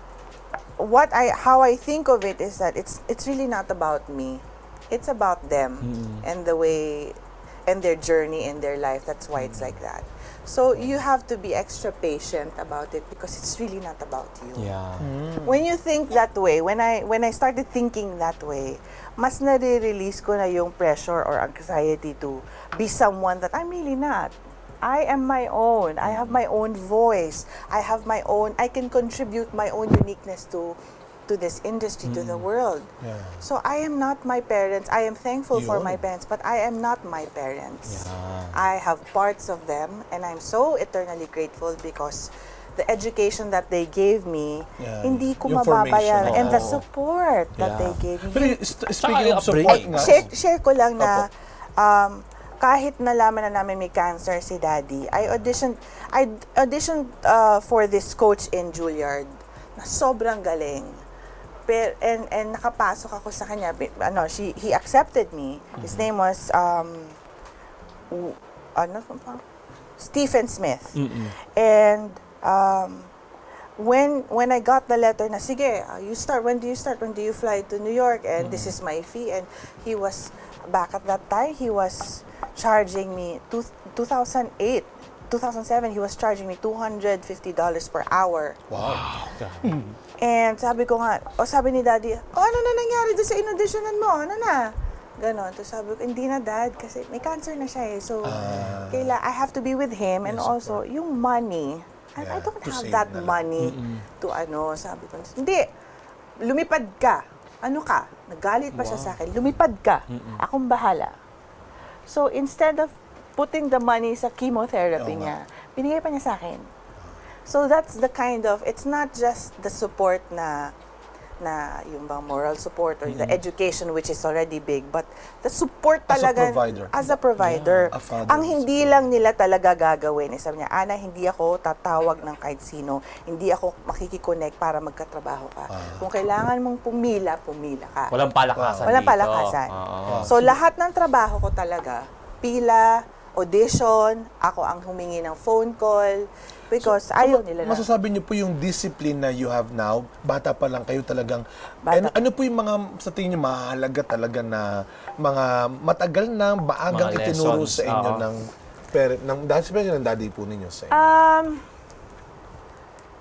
how I think of it is that it's really not about me. It's about them and the way, and their journey in their life. That's why it's like that. So you have to be extra patient about it because it's really not about you.
Yeah.
When you think that way, when I started thinking that way, mas nare-release ko na yung pressure or anxiety to be someone that I'm really not. I am my own. I have my own voice. I can contribute my own uniqueness to this industry, to the world.
Yeah.
So I am not my parents. I am thankful for my parents, but I am not my parents.
Yeah.
I have parts of them, and I'm so eternally grateful because the education that they gave me, hindi ko
Yung
mababayaran.
formation,
And the support that they gave me.
Pero speaking of support nga,
Share ko lang na kahit nalaman na namin may cancer si Daddy, I auditioned for this coach in Juilliard na sobrang galing. And nakapasok ako sa kanya. He accepted me. His name was Stephen Smith. And when I got the letter na, sige, you start. When do you start? When do you fly to New York? And this is my fee. And he was, back at that time, he was charging me, 2008, 2007, he was charging me $250 per hour.
wow.
And sabi ko nga, sabi ni Daddy, ano na nangyari doon sa in-auditionan mo? Ano na? Ganon. Tapos sabi ko, hindi na, Dad, kasi may cancer na siya eh. So, I have to be with him. And also, yung money, I don't have that money to sabi ko, hindi, lumipad ka. Ano ka? Nagalit pa siya sa akin. Lumipad ka. Akong bahala. So, instead of putting the money sa chemotherapy niya, binigay pa niya sa akin. So, that's the kind of, it's not just the support na yung bang moral support or the education which is already big, but the support talaga as a provider. Ang hindi lang nila talaga gagawin. Sabi niya, Ana, hindi ako tatawag ng kahit sino. Hindi ako makikiconnect para magkatrabaho ka. Kung kailangan mong pumila ka.
Walang palakasan
Walang
dito.
palakasan. So, lahat ng trabaho ko talaga, pila, audition, ako ang humingi ng phone call, because ayaw nila na.
Masasabi niyo po yung discipline na you have now, bata pa lang kayo talagang, ano po yung mga sa tingin niyo mahalaga talaga na mga matagal na baagang
Mga
itinuro
lessons,
sa inyo ng daddy po ninyo sa inyo?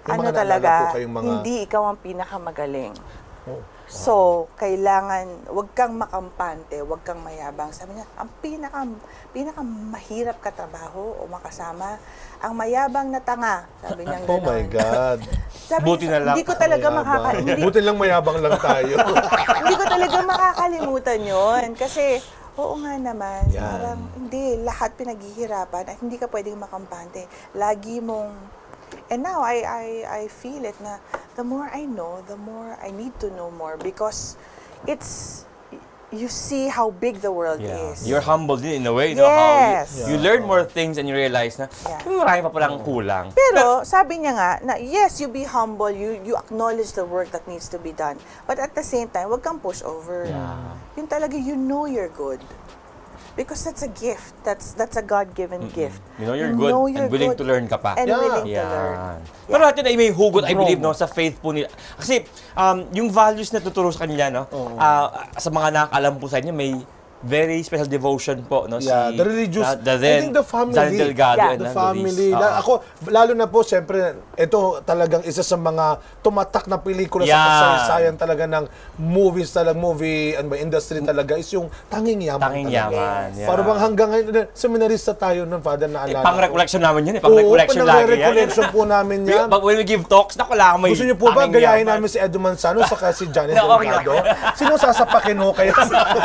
May
ano
mga naalala
talaga,
po kayong mga...
hindi ikaw ang pinakamagaling.
Oh.
So, kailangan, wag kang makampante, wag kang mayabang. Sabi niya, ang pinaka mahirap katrabaho o makasama, ang mayabang na tanga. Sabi niya
Oh my God.
Sabi
Buti
niya,
na lang.
hindi ko talaga
Buti lang mayabang lang tayo.
hindi ko talaga makakalimutan yon. Kasi, oo nga naman,
Yan.
parang hindi, lahat pinaghihirapan at hindi ka pwedeng makampante. Lagi mong, and now I feel it na the more I know, the more I need to know more because it's, you see how big the world is.
You're humbled din in a way, no?
Yes.
How you learn more things and you realize na marami pa palang kulang.
Pero sabi niya nga na yes, you be humble, you acknowledge the work that needs to be done. But at the same time, wag kang push over. Yun talaga, you know you're good. Because that's a gift. That's a God-given gift.
You know you're good and willing to learn ka pa.
And willing to learn.
Pero natin ay may hugot, I believe, no, sa faith po nila. Kasi yung values na tuturo sa kanila, no, sa mga nakakalam po sa inyo, may very special devotion po, no?
Yeah, the religious,
I
I think the family.
Johnny Delgado
Yeah.
and
The
Nando
family.
Liz.
Ako, lalo na po, siyempre, ito talagang isa sa mga tumatak na pelikula sa
Yeah.
kasaysayan talaga ng movies, movie and industry talaga is yung Tanging Yaman.
Tanging
talaga.
Yaman. Yeah.
Para bang hanggang ngayon, seminarista tayo nun, Father, naalala.
Pang-recollection namin yan, pang-recollection lagi yan.
Pang-recollection po namin yan.
But when we give talks, naku, wala kang may
Gusto niyo po ba
Tanging
gayahin
Yaman.
namin si Edo Manzano saka si Johnny
No, okay
Delgado? Sino sasapakin ho kaya?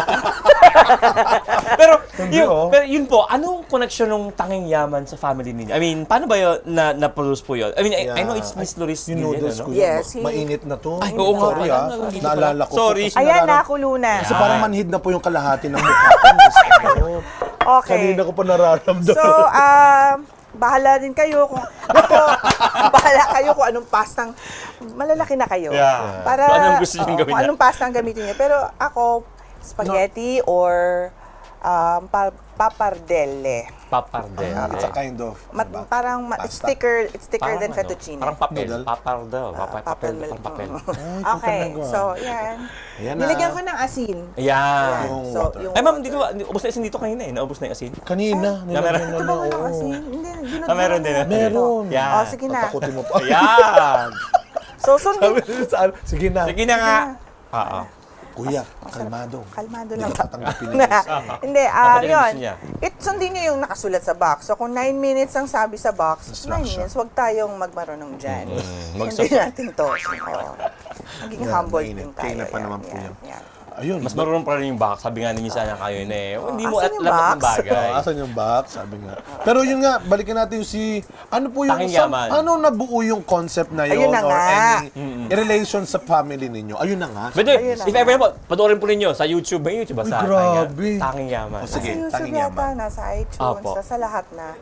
pero,
Hindi,
pero yun po, anong connection ng Tanging Yaman sa family ninyo? I mean, paano ba yun na-produce po yun? I mean, I know it's Miss Loris
Yung noodles ko yun.
Yes,
Mainit na to.
Ay, oo nga
Sorry
pala.
ah. Naalala ko.
Sorry.
po kasi
Ayan,
nararam-
nakulo na.
Kasi parang manhid na po yung kalahati ng mukha ko. Diyos ko.
Okay.
Kanina ko pa nararamdaman.
So, bahala din kayo kung bahala kayo kung anong pastang malalaki na kayo.
Yeah.
Para
Kung anong gusto niyong gawin
kung
na.
anong pastang gamitin niyo. Pero ako spaghetti or papardelle.
Papardel.
It's a kind of
Parang it's thicker than fettuccine.
Parang papel.
Noodle?
Papardel. Papel. Papel.
Okay. So, yan.
Ayan na.
Nilagyan ko ng asin.
Ayan.
Yung
So,
water.
yung
Ay, ma'am, dito, ubos na asin dito kanina eh. Naubos na yung asin.
Kanina.
meron.
Ito ba walang asin? Hindi,
Meron din.
Meron.
Yan.
Oh, sige na.
Takutin mo pa.
Ayan.
So, sundin.
Sige na.
Sige na nga. Oo.
Kuya, kalmado.
Kalmado lang.
Tatanggapin niya.
Hindi,
Dapat yung
yun.
gusto niya.
Sundin niyo yung nakasulat sa box. So, kung 9 minutes ang sabi sa box, 9
Instruction.
minutes, huwag tayong magmarunong dyan. Hindi
Magsusunod.
natin to. Oo. Maging humble
mainit.
din tayo.
Kailan pa naman po yan.
yan.
Ayun.
Mas marunong pa rin yung box. Sabi nga ninyo sana kayo na eh. Hindi mo
asan yung
alam
box?
ng bagay.
Asan yung box? Sabi nga. Pero yun nga, balikan natin yung si... Ano po yung...
Tanging Yaman.
Ano nabuo yung concept na yun?
Ayun na
or
nga.
any relation sa family ninyo? Ayun na nga.
But
Ayun na
if
nga.
ever po, panoorin po ninyo sa YouTube. May YouTube ba sa
grabe.
Tanging Yaman?
Oh, sige.
Sa YouTube
Tanging
yata,
Yaman.
nasa iTunes,
Apo.
sa lahat na.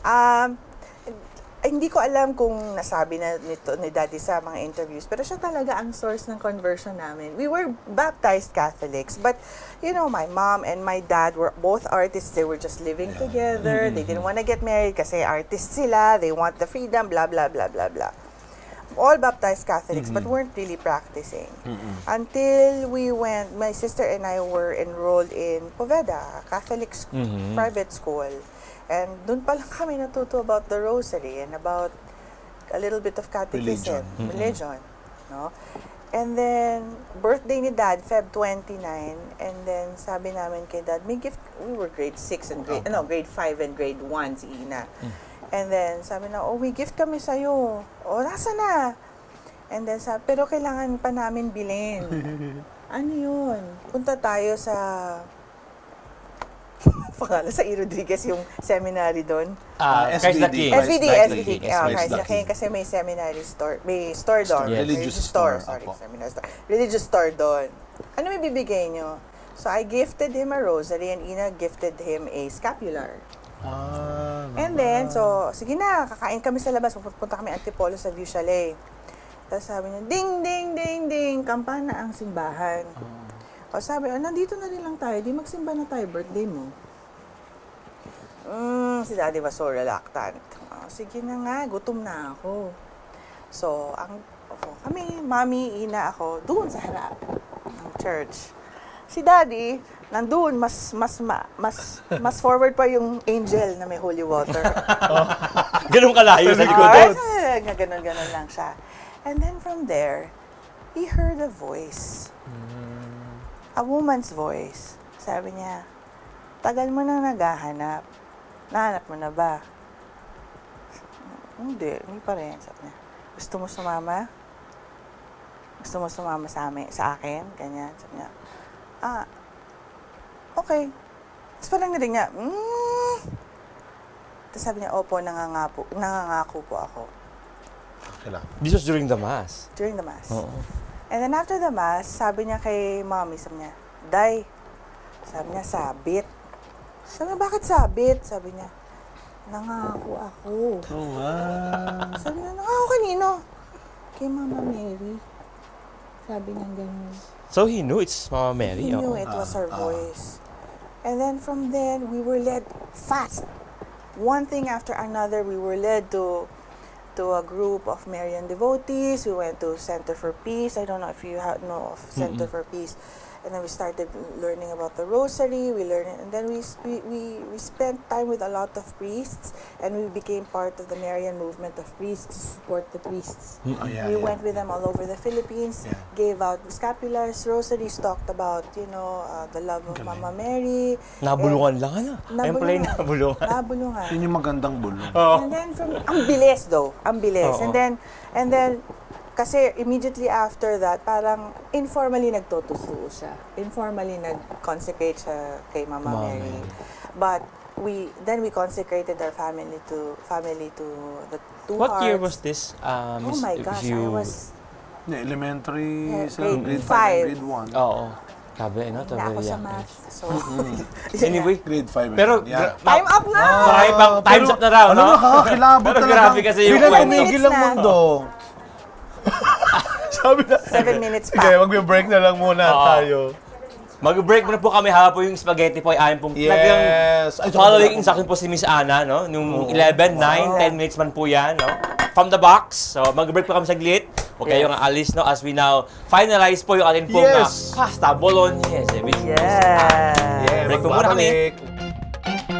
Hindi ko alam kung nasabi na nito ni Daddy sa mga interviews, pero siya talaga ang source ng conversion namin. We were baptized Catholics, but you know, my mom and my dad were both artists. They were just living together. They didn't want to get married kasi artists sila. They want the freedom, blah, blah, blah, blah, blah. All baptized Catholics, but weren't really practicing. Until we went, my sister and I were enrolled in Poveda, Catholic private school. And doon pa lang kami natuto about the rosary and about a little bit of catechism, religion, no? And then, birthday ni Dad, Feb 29, and then sabi namin kay Dad, may gift, we were grade 6 and grade 5 and grade 1 si Ina. And then, sabi na, may gift kami sa'yo. Nasa na? And then, pero kailangan pa namin bilhin. Ano yun? Punta tayo sa pangalan sa E. Rodriguez yung seminary doon.
Christ the King.
SVD.
Christ
Christ
the
the King kasi may seminary store. May store doon.
Yes.
Religious store,
Sorry,
apo.
seminary store. Religious store doon. Ano may bibigay nyo? So, I gifted him a rosary and Ina gifted him a scapular. And then, so, sige na, kakain kami sa labas. Pupunta kami Antipolo sa View Chalet. Tapos sabi niya, ding, ding, ding, ding, kampana ang simbahan. O sabi, nandito na rin lang tayo, di magsimba na tayo, birthday mo. Si Daddy was so reluctant. Sige na nga, gutom na ako. So, kami, Mami, Ina, ako, doon sa harap ng church. Si Daddy, nandun, mas forward pa yung angel na may holy water.
Ganun kalayo sa likod.
Ganon lang siya. And then from there, he heard a voice. A woman's voice. Sabi niya, tagal mo nang naghahanap. Nahanap mo na ba? Hindi pa rin. Sabi niya, gusto mo sumama? Gusto mo sumama sa akin? Ganyan. Sabi niya, okay. Tapos parang narinig niya, Tapos sabi niya, opo, nangangako po ako.
Okay lang.
This was during the Mass.
During the Mass.
Oo.
And then after the Mass, sabi niya kay mommy, sabi niya, Day, sabi niya, sabit. Sabi niya, bakit sabit? Sabi niya, nangako ako.
Oh, wow.
Sabi niya, nangako kanino? Kay Mama Mary. Sabi niya ganun.
So he knew it's Mama Mary.
He knew it was her voice. And then from then, we were led fast. One thing after another, we were led to a group of Marian devotees. We went to Center for Peace. I don't know if you know of Center for Peace. And then we started learning about the Rosary. We learned, and then we spent time with a lot of priests, and we became part of the Marian movement of priests to support the priests. We went with them all over the Philippines, gave out scapulars, rosaries, talked about the love of Mama Mary.
Nabulungan lang, ano? Ayun pala yung nabulungan.
Nabulungan.
Yun yung magandang bulong.
And then ang bilis though. Ang bilis. And then, kasi immediately after that, parang informally nagtotusuo siya. Informally nag-consecrate siya kay Mama Mary. But then we consecrated our family to the two
What
hearts.
year was this?
Oh my gosh, I was
Elementary,
grade
grade 5
5.
grade 1.
Oo. Sabi, no?
na ako sa math. So,
Anyway,
Grade 5.
pero
time up na!
marami pang time's up na raw, no?
Nakakakilabot
Pero
talaga.
grabe kasi yung
Bilang
kwento.
tumigil ang
na.
mundo. Sabi na.
7 minutes pa.
Sige, magbe-break na lang muna
Oo.
tayo.
Mag-break muna po kami habang po yung spaghetti po ay ayon pong
Yes. Ay,
following sa akin po si Miss Ana, no? Nung 11, 9, 10 minutes man po yan, no? From the box. So, mag-break po kami saglit. Huwag kayong aalis, no? As we now finalize po yung atin pong
Yes.
pasta bolognese.
Yeah.
Break po muna kami.
magbabalik.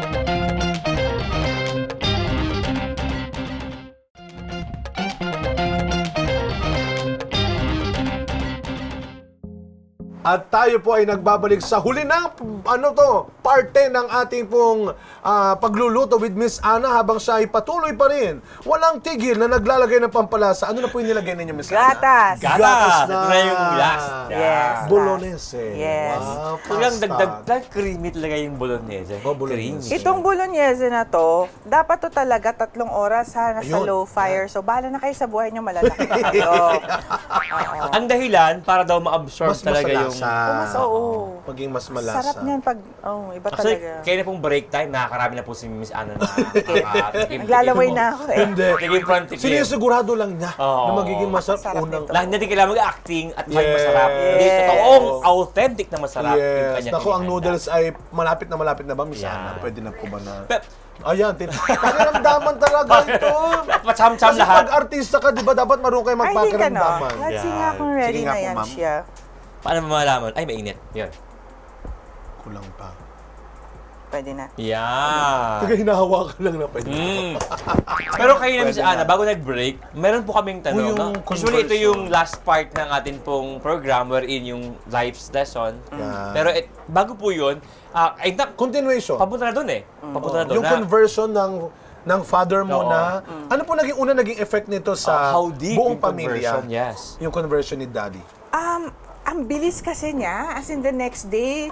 At tayo po ay nagbabalik sa huli na parte ng ating pong pagluluto with Miss Ana habang siya ay patuloy pa rin. Walang tigil na naglalagay ng pampalasa. Ano na po yung nilagay ninyo, Miss Ana?
Gatas.
Gatas! Ito na yung last.
Yes.
Bolognese.
Yes.
Wow,
Talagang
pasta.
dagdag creamy talaga yung bolognese.
Bolognese.
Itong bolognese na to, dapat to talaga 3 oras ha, nasa
Ayun.
low fire. So, bahala na kayo sa buhay nyo, malalaki pa kayo.
Ang dahilan, para daw ma-absorb
Mas
talaga yung...
Oo.
Maging mas malasa.
Sarap niyan pag, iba
Kasi
talaga.
kaya na pong break time, nakakarami na po si Miss Ana na nakatikim.
Naglalaway na ako eh.
Hindi.
Tikim front tikim.
Sinisigurado lang niya
Oo.
na magiging masarap
Sarap
unang...
nito.
Lahat hindi kailangan mag-acting at may
Yes.
masarap. Hindi, totoong authentic na masarap yung
Yes.
kanyang
Naku, ang
inihanda.
noodles ay malapit na ba, Miss
Yeah.
Ana? Pwede na po ba na...
Pe-
Ayan, pakiramdaman talaga ito.
Patsam-tsam
Kasi
lahat.
pag artista ka, di ba, dapat marunong kayo
I think
magpakiramdaman.
let's see
Yeah.
nga kung ready
Sige nga
na
po,
yan
ma'am.
siya.
Paano mo malaman? Ay, mainit. Yun.
Kulang pa.
Pwede na.
Yeah.
Taga hinahawakan lang na pwede.
Pero kayo na, Miss
Pwede
Ana,
na.
bago nag-break, meron po kaming tanong,
yung
no? Usually, ito
conversion.
yung last part ng atin pong program wherein yung life's lesson.
Yeah.
Pero bago po yun,
Continuation.
papunta na dun eh. Papunta na dun.
Yung conversion ng father mo
Oo.
na, ano po naging effect nito sa
how deep
buong
yung
pamilya?
conversion, yes.
Yung conversion ni Daddy.
Ang bilis kasi niya, as in the next day,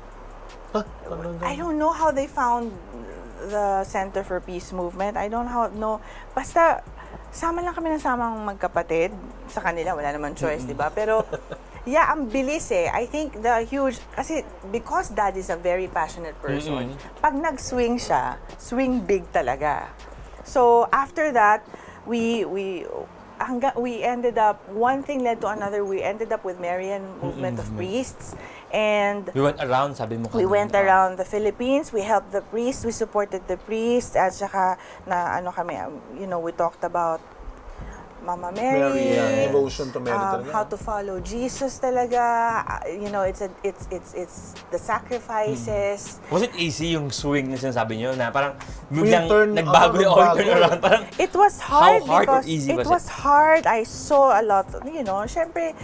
I don't know how they found the Center for Peace movement. I don't know. Basta, sama lang kami ng samang magkapatid. Sa kanila, wala naman choice, di ba? Pero, yeah, ang bilis eh. I think kasi because Dad is a very passionate person, pag nag-swing siya, swing big talaga. So, after that, we ended up, one thing led to another, we ended up with Marian movement of priests. And
We went around, sabi mo
we
kanina.
went around the Philippines, we helped the priests, we supported the priests, at saka na kami, we talked about Mama Mary,
devotion to Mary talaga.
how to follow Jesus talaga. You know, it's the sacrifices.
Was it easy yung swing na sinasabi niyo na parang biglang
turn
nagbago yung turn around? Parang,
It was hard
hard or
because
easy
it
was
was hard. I saw a lot, you know, syempre,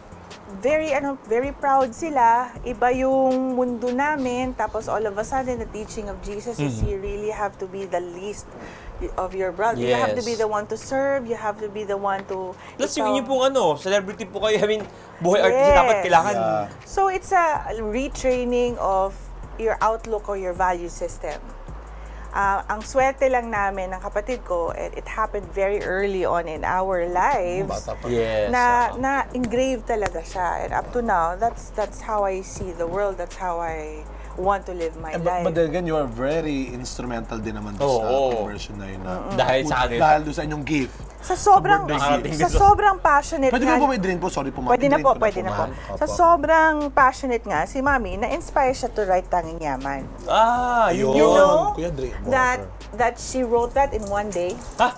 very proud sila. Iba yung mundo namin. Tapos all of a sudden, the teaching of Jesus is you really have to be the least of your brother. You have to be
Yes.
the one to serve. You have to be the one to...
plus yung inyo pong celebrity po kayo. I mean, buhay artist dapat
Yes.
kailangan.
So it's a retraining of your outlook or your value system. Ang swerte lang namin ng kapatid ko, and it happened very early on in our lives,
Bata pa.
Yes.
na engraved talaga siya. And up to now, that's how I see the world. That's how I want to live my life.
But then again, you are very instrumental din naman doon sa conversion na yun.
Dahil sa kanila.
Dahil doon sa inyong gift.
Sa sobrang
birthday
sa
season.
sobrang passionate
Pwede
nga.
ko po may drink po? Sorry po, ma'am.
Pwede na
Drink
po, pwede na po.
ma'am.
Sa
Opo.
sobrang passionate nga, si Mami, na-inspire siya to write Tanging Yaman.
Yun.
You know
Kuya, drink.
that she wrote that in one day.
Ha?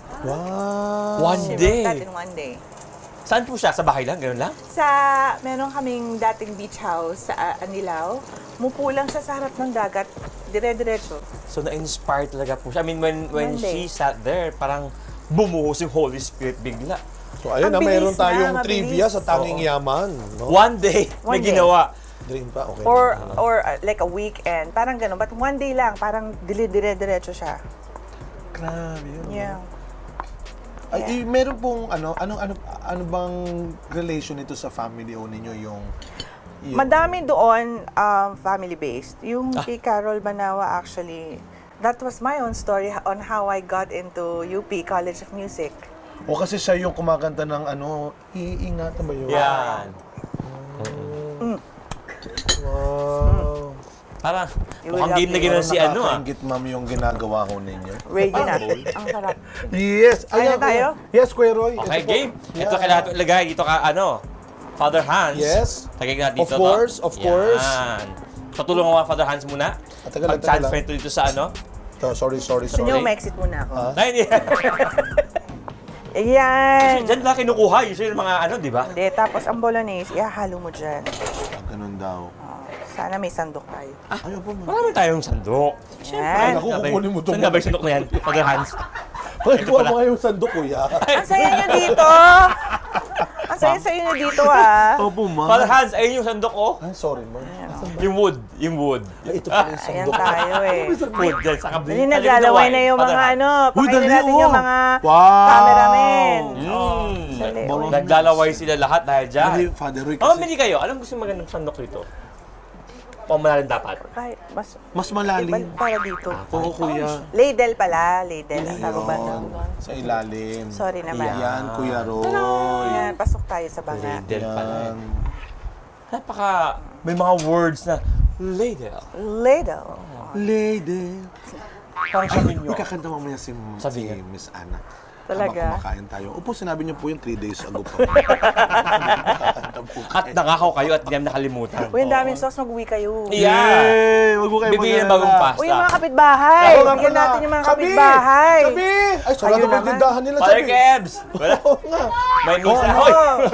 Wow.
One
She
day.
wrote that in one day.
Saan po siya? Sa bahay lang? Ganun lang?
Meron kaming dating beach house sa Anilao. Mupo lang siya sa harap ng dagat, dire-diretso.
So, na-inspire talaga po siya. I mean, when
One
she
day.
sat there, parang bumuhos yung Holy Spirit bigla.
So ayun
Ang
na, mayroon
bilis na,
tayong
mabilis.
trivia sa Tanging Yaman. No?
One day,
One
may
day.
ginawa.
Drink pa, okay.
Or like a weekend, parang gano'n. But one day lang, parang dire-diretso siya.
Grabe yun.
Yeah.
Ay, meron pong ano bang relation ito sa family o ninyo yung
Madami doon family-based. Yung kay Carol Banawa, actually, that was my own story on how I got into UP College of Music.
o kasi siya yung kumakanta ng iingatan ba yun?
Yan.
Wow.
Parang,
You
mukhang
will
game na
love
gano'n si
Nakakaingit, ma'am, yung ginagawa ko ninyo.
Ready na. Ang sarap.
Yes.
Kaya
Ayan,
na tayo?
Kuya. Yes, Kuya Roy.
okay,
Ito po.
game.
Yeah.
Ito kailangan ito ilagay. Dito ka, Father Hans.
Yes.
Tagay nga dito.
Of course, of course.
Yan. Patulungan mo nga, Father Hans muna.
Tagal lang,
Pag-transfer
tagal
ito dito sa
Sorry.
Gusto nyo ma-exit muna ako.
Ay, hindi.
Ayan.
Diyan lang kinukuha. Usually yung mga di ba?
Hindi, tapos ang bolognese, ihahalo mo dyan.
Ganun daw.
Sana may sandok tayo.
Ayaw po, ma'am.
Marami tayong sandok.
Yan.
Ako, kukunin mo ito.
Saan nga ba yung sandok na yan? Father Hans.
Kuha mo nga yung sandok, Kuya.
Ang saya nyo dito! Ang saya-saya nyo dito,
Opo, ma'am.
Father Hans, ayun yung sandok ko.
Ay, sorry, ma'am.
Yung wood. Yung wood.
Ay, ito pala yung
Ayan
sandok.
tayo
Wood dyan sa kabila.
Dali, naglalaway na yung mga
Uy,
pakainin
dali,
natin yung mga
Wow!
cameramen.
Mm.
Dali,
Naglalaway sila lahat dahil dyan.
Dali, Father Roy,
Oh,
kasi
mili kayo. Anong gusto magandang sandok rito? Pamalalim dapat.
Kahit mas
mas malalim.
para dito.
Oo, Kuya.
Ladle pala, ladle. Ang tawag ba
Yun,
doon?
sa ilalim.
Sorry naman.
Yan, Kuya Roy.
Ayan, pasok tayo sa banga.
Ladle pala.
Yan.
May mga words na ladle.
Ladle.
Lady.
Parang sabi nyo.
Ikakanta mamaya si
Sabi nga.
Miss Ana.
Talaga?
Habang kumakain tayo. Opo, sinabi niyo po yung 3 days ago pa.
At nakakaw kayo at hindi namin nakalimutan.
Uy, ang daming sauce, mag-uwi kayo.
Yeah!
Wag mo kayo
Bibigyan ng
mag-alala.
bagong pasta.
Uy, yung mga kapitbahay.
Ako lang
Bigyan
pala.
natin yung mga
Sabi!
kapitbahay.
Sabi! Ay, sarado
Ayun
ba yung
naman.
tindahan nila,
Father
Sabi?
Kebs! Wala.
Oo nga.
May misa. Hoy!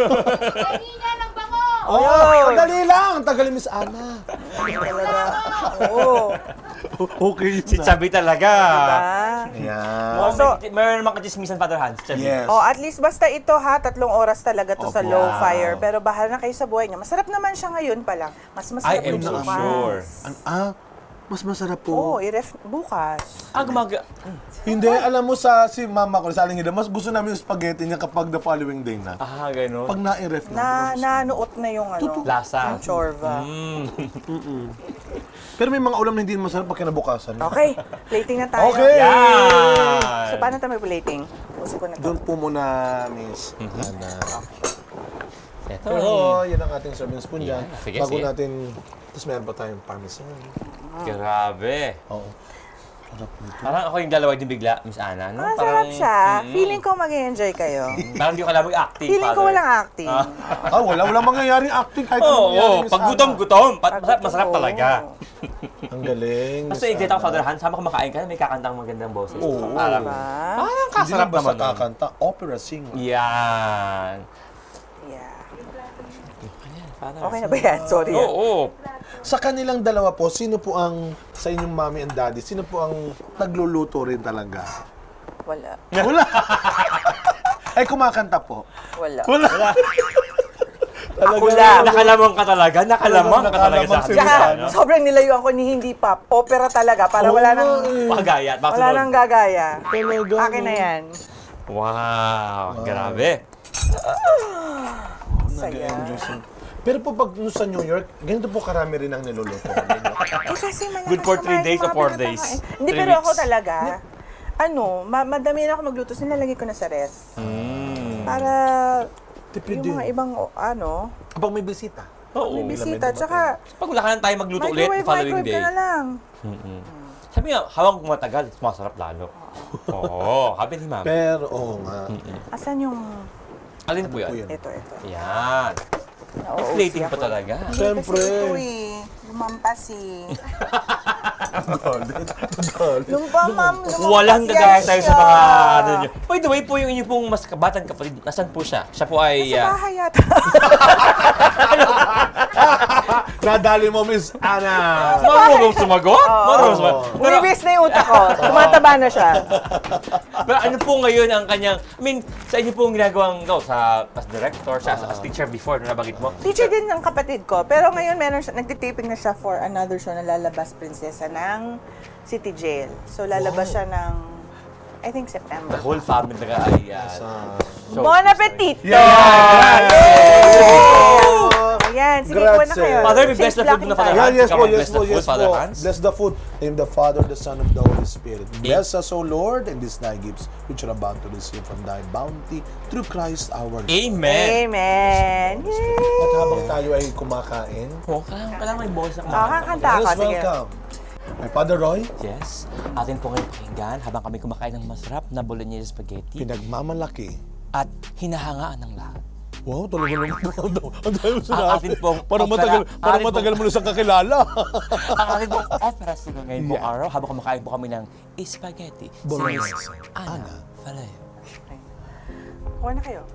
Oh,
Ayun.
dali lang. Tagal ni Miss Ana.
Talaga. Oo.
Okay
Si Chabi talaga.
Diba?
Yan.
Oh,
So-
mayroon naman kachismisan, Father Hans. Chabi.
Yes.
Oh, at least basta ito ha, 3 oras talaga to sa
Opo.
low fire. Pero bahala na kayo sa buhay niya. Masarap naman siya ngayon pa lang. Mas masarap
I am
yung
so
bukas.
sure.
Mas masarap
Oo,
po.
i-ref bukas.
Hindi, alam mo si mama ko, sa Alingida, mas gusto namin yung spaghetti niya kapag the following day na.
Ganun.
Pag na-i-ref na.
Nanuot na yung ano,
Lasa.
yung chorva.
Pero may mga ulam na hindi masarap pag kinabukasan.
Okay, plating na tayo.
Okay!
Yan!
So, paano tayo mag-plating? Puso ko na to.
Doon po muna, Miss Ana.
Ito.
Pero yan ang ating serving spoon dyan.
Yeah, sige,
Bago
sige.
natin, tapos meron pa tayong parmesan.
Grabe.
Oo.
Parang ako yung dalawa din bigla, Miss Ana. No?
Masarap siya. Feeling ko mag-enjoy kayo.
Parang di ko alam mag-acting,
Feeling ko
Father.
walang acting.
Walang mangyayaring acting kahit anong
Oo,
mangyari, Miss
pag
Ana.
gutom-gutom. Masarap talaga.
Ang galing.
Kasi excited ako, Father Hans, sama kumakain ka, may kakantang magandang boses.
Oo.
Parang,
Diba?
parang kasarap
Hindi lang
naman.
basta kakanta, opera singer.
Yan.
Yeah.
Father
Okay na ba yan? Sorry.
Oo.
Sa kanilang dalawa po, sino po ang, sa inyong mommy and daddy, sino po ang nagluluto rin talaga?
Wala.
Wala. Ay, kumakanta po.
Wala.
Wala.
Ako lang.
Nakalamang ka talaga. Nakalamang ka talaga sa
Nakalamang si
kanila.
Tsaka,
no?
sobrang nilayuan ko ni hindi pop. Opera talaga. Para wala nang,
Pagaya at
wala
basunod.
nang gagaya.
Talaga,
Akin na yan.
Wow, grabe.
Saya.
Nag-enjoy sila. Pero po pag sa New York, ganito po karami rin ang niluluto ninyo.
Kasi malakas
Good for 3
kumain
days
yung
or
mga
4 days?
pinapakain. Hindi,
3
pero ako
weeks?
talaga, madami na ako magluto. So, nilalagay ko na sa ref. Para
Tipid
yung mga
din.
ibang,
Kapag may bisita.
Oo.
may bisita. Tsaka,
Pag wala ka na tayo magluto ulit the following
microwave
day.
ka na lang.
Sabi nga, hawang matagal, masarap lalo. Oo, sabi ni ma'am.
Pero, oo nga.
Asan yung,
Alin po yan?
Po yan.
ito.
Yan.
Na-OOC
Plating
ako.
pa talaga.
Siyempre.
Kasi ito eh. Lumampas eh.
Golden.
Lumampas
Walang
yan
gagaya tayo sa
siya.
mga ano nyo. By the way po, yung inyong pong mas kabatang kapatid, nasan po siya? Siya po ay...
Sa bahay yata.
Nadali mo, Miss Ana.
marunong sumagot? Marunong sumagot. Pero,
Umibis na yung utak ko. Tumataba na siya.
pero ano po ngayon ang kanyang... I mean, sa inyo pong ginagawang as director, siya as teacher before, na nabanggit mo?
Teacher din ng kapatid ko. Pero ngayon meron siya, nagtitaping na siya for another show na lalabas Prinsesa ng City Jail. So lalabas siya ng, I think September.
The whole family na ay... so-
Bon appetit! Ayan, sige, kuha na
Grazie.
kayo.
Father, we bless
Safe
the food
blocking
na Father
tayo.
Hans.
Yes
Come
po,
on,
yes
bless
po,
the food,
yes
Father
po.
Hans.
Bless the food. In the Father, the Son, and the Holy Spirit. Bless us, O Lord, and these thy gifts, which are about to receive from thy bounty, through Christ our Lord.
Amen.
Amen! Yay!
At habang tayo ay kumakain,
Oh, kailangan may boses na
Kakanta ako,
let us
sige.
welcome my Father Roy,
Yes. Atin po ngayon pakinggan habang kami kumakain ng masarap na bolognese spaghetti
pinagmamalaki.
at hinahangaan ng lahat.
Wow, talaga naman. Ang dami mo
Ang
sinabi.
atin pong
Parang
opera-
matagal mo na siyang kakilala.
Ang ating pong opera singer ngayon po araw habang kumakain po kami ng spaghetti.
Bolognese.
Si Miss Ana Vallejo.
Kuha na kayo.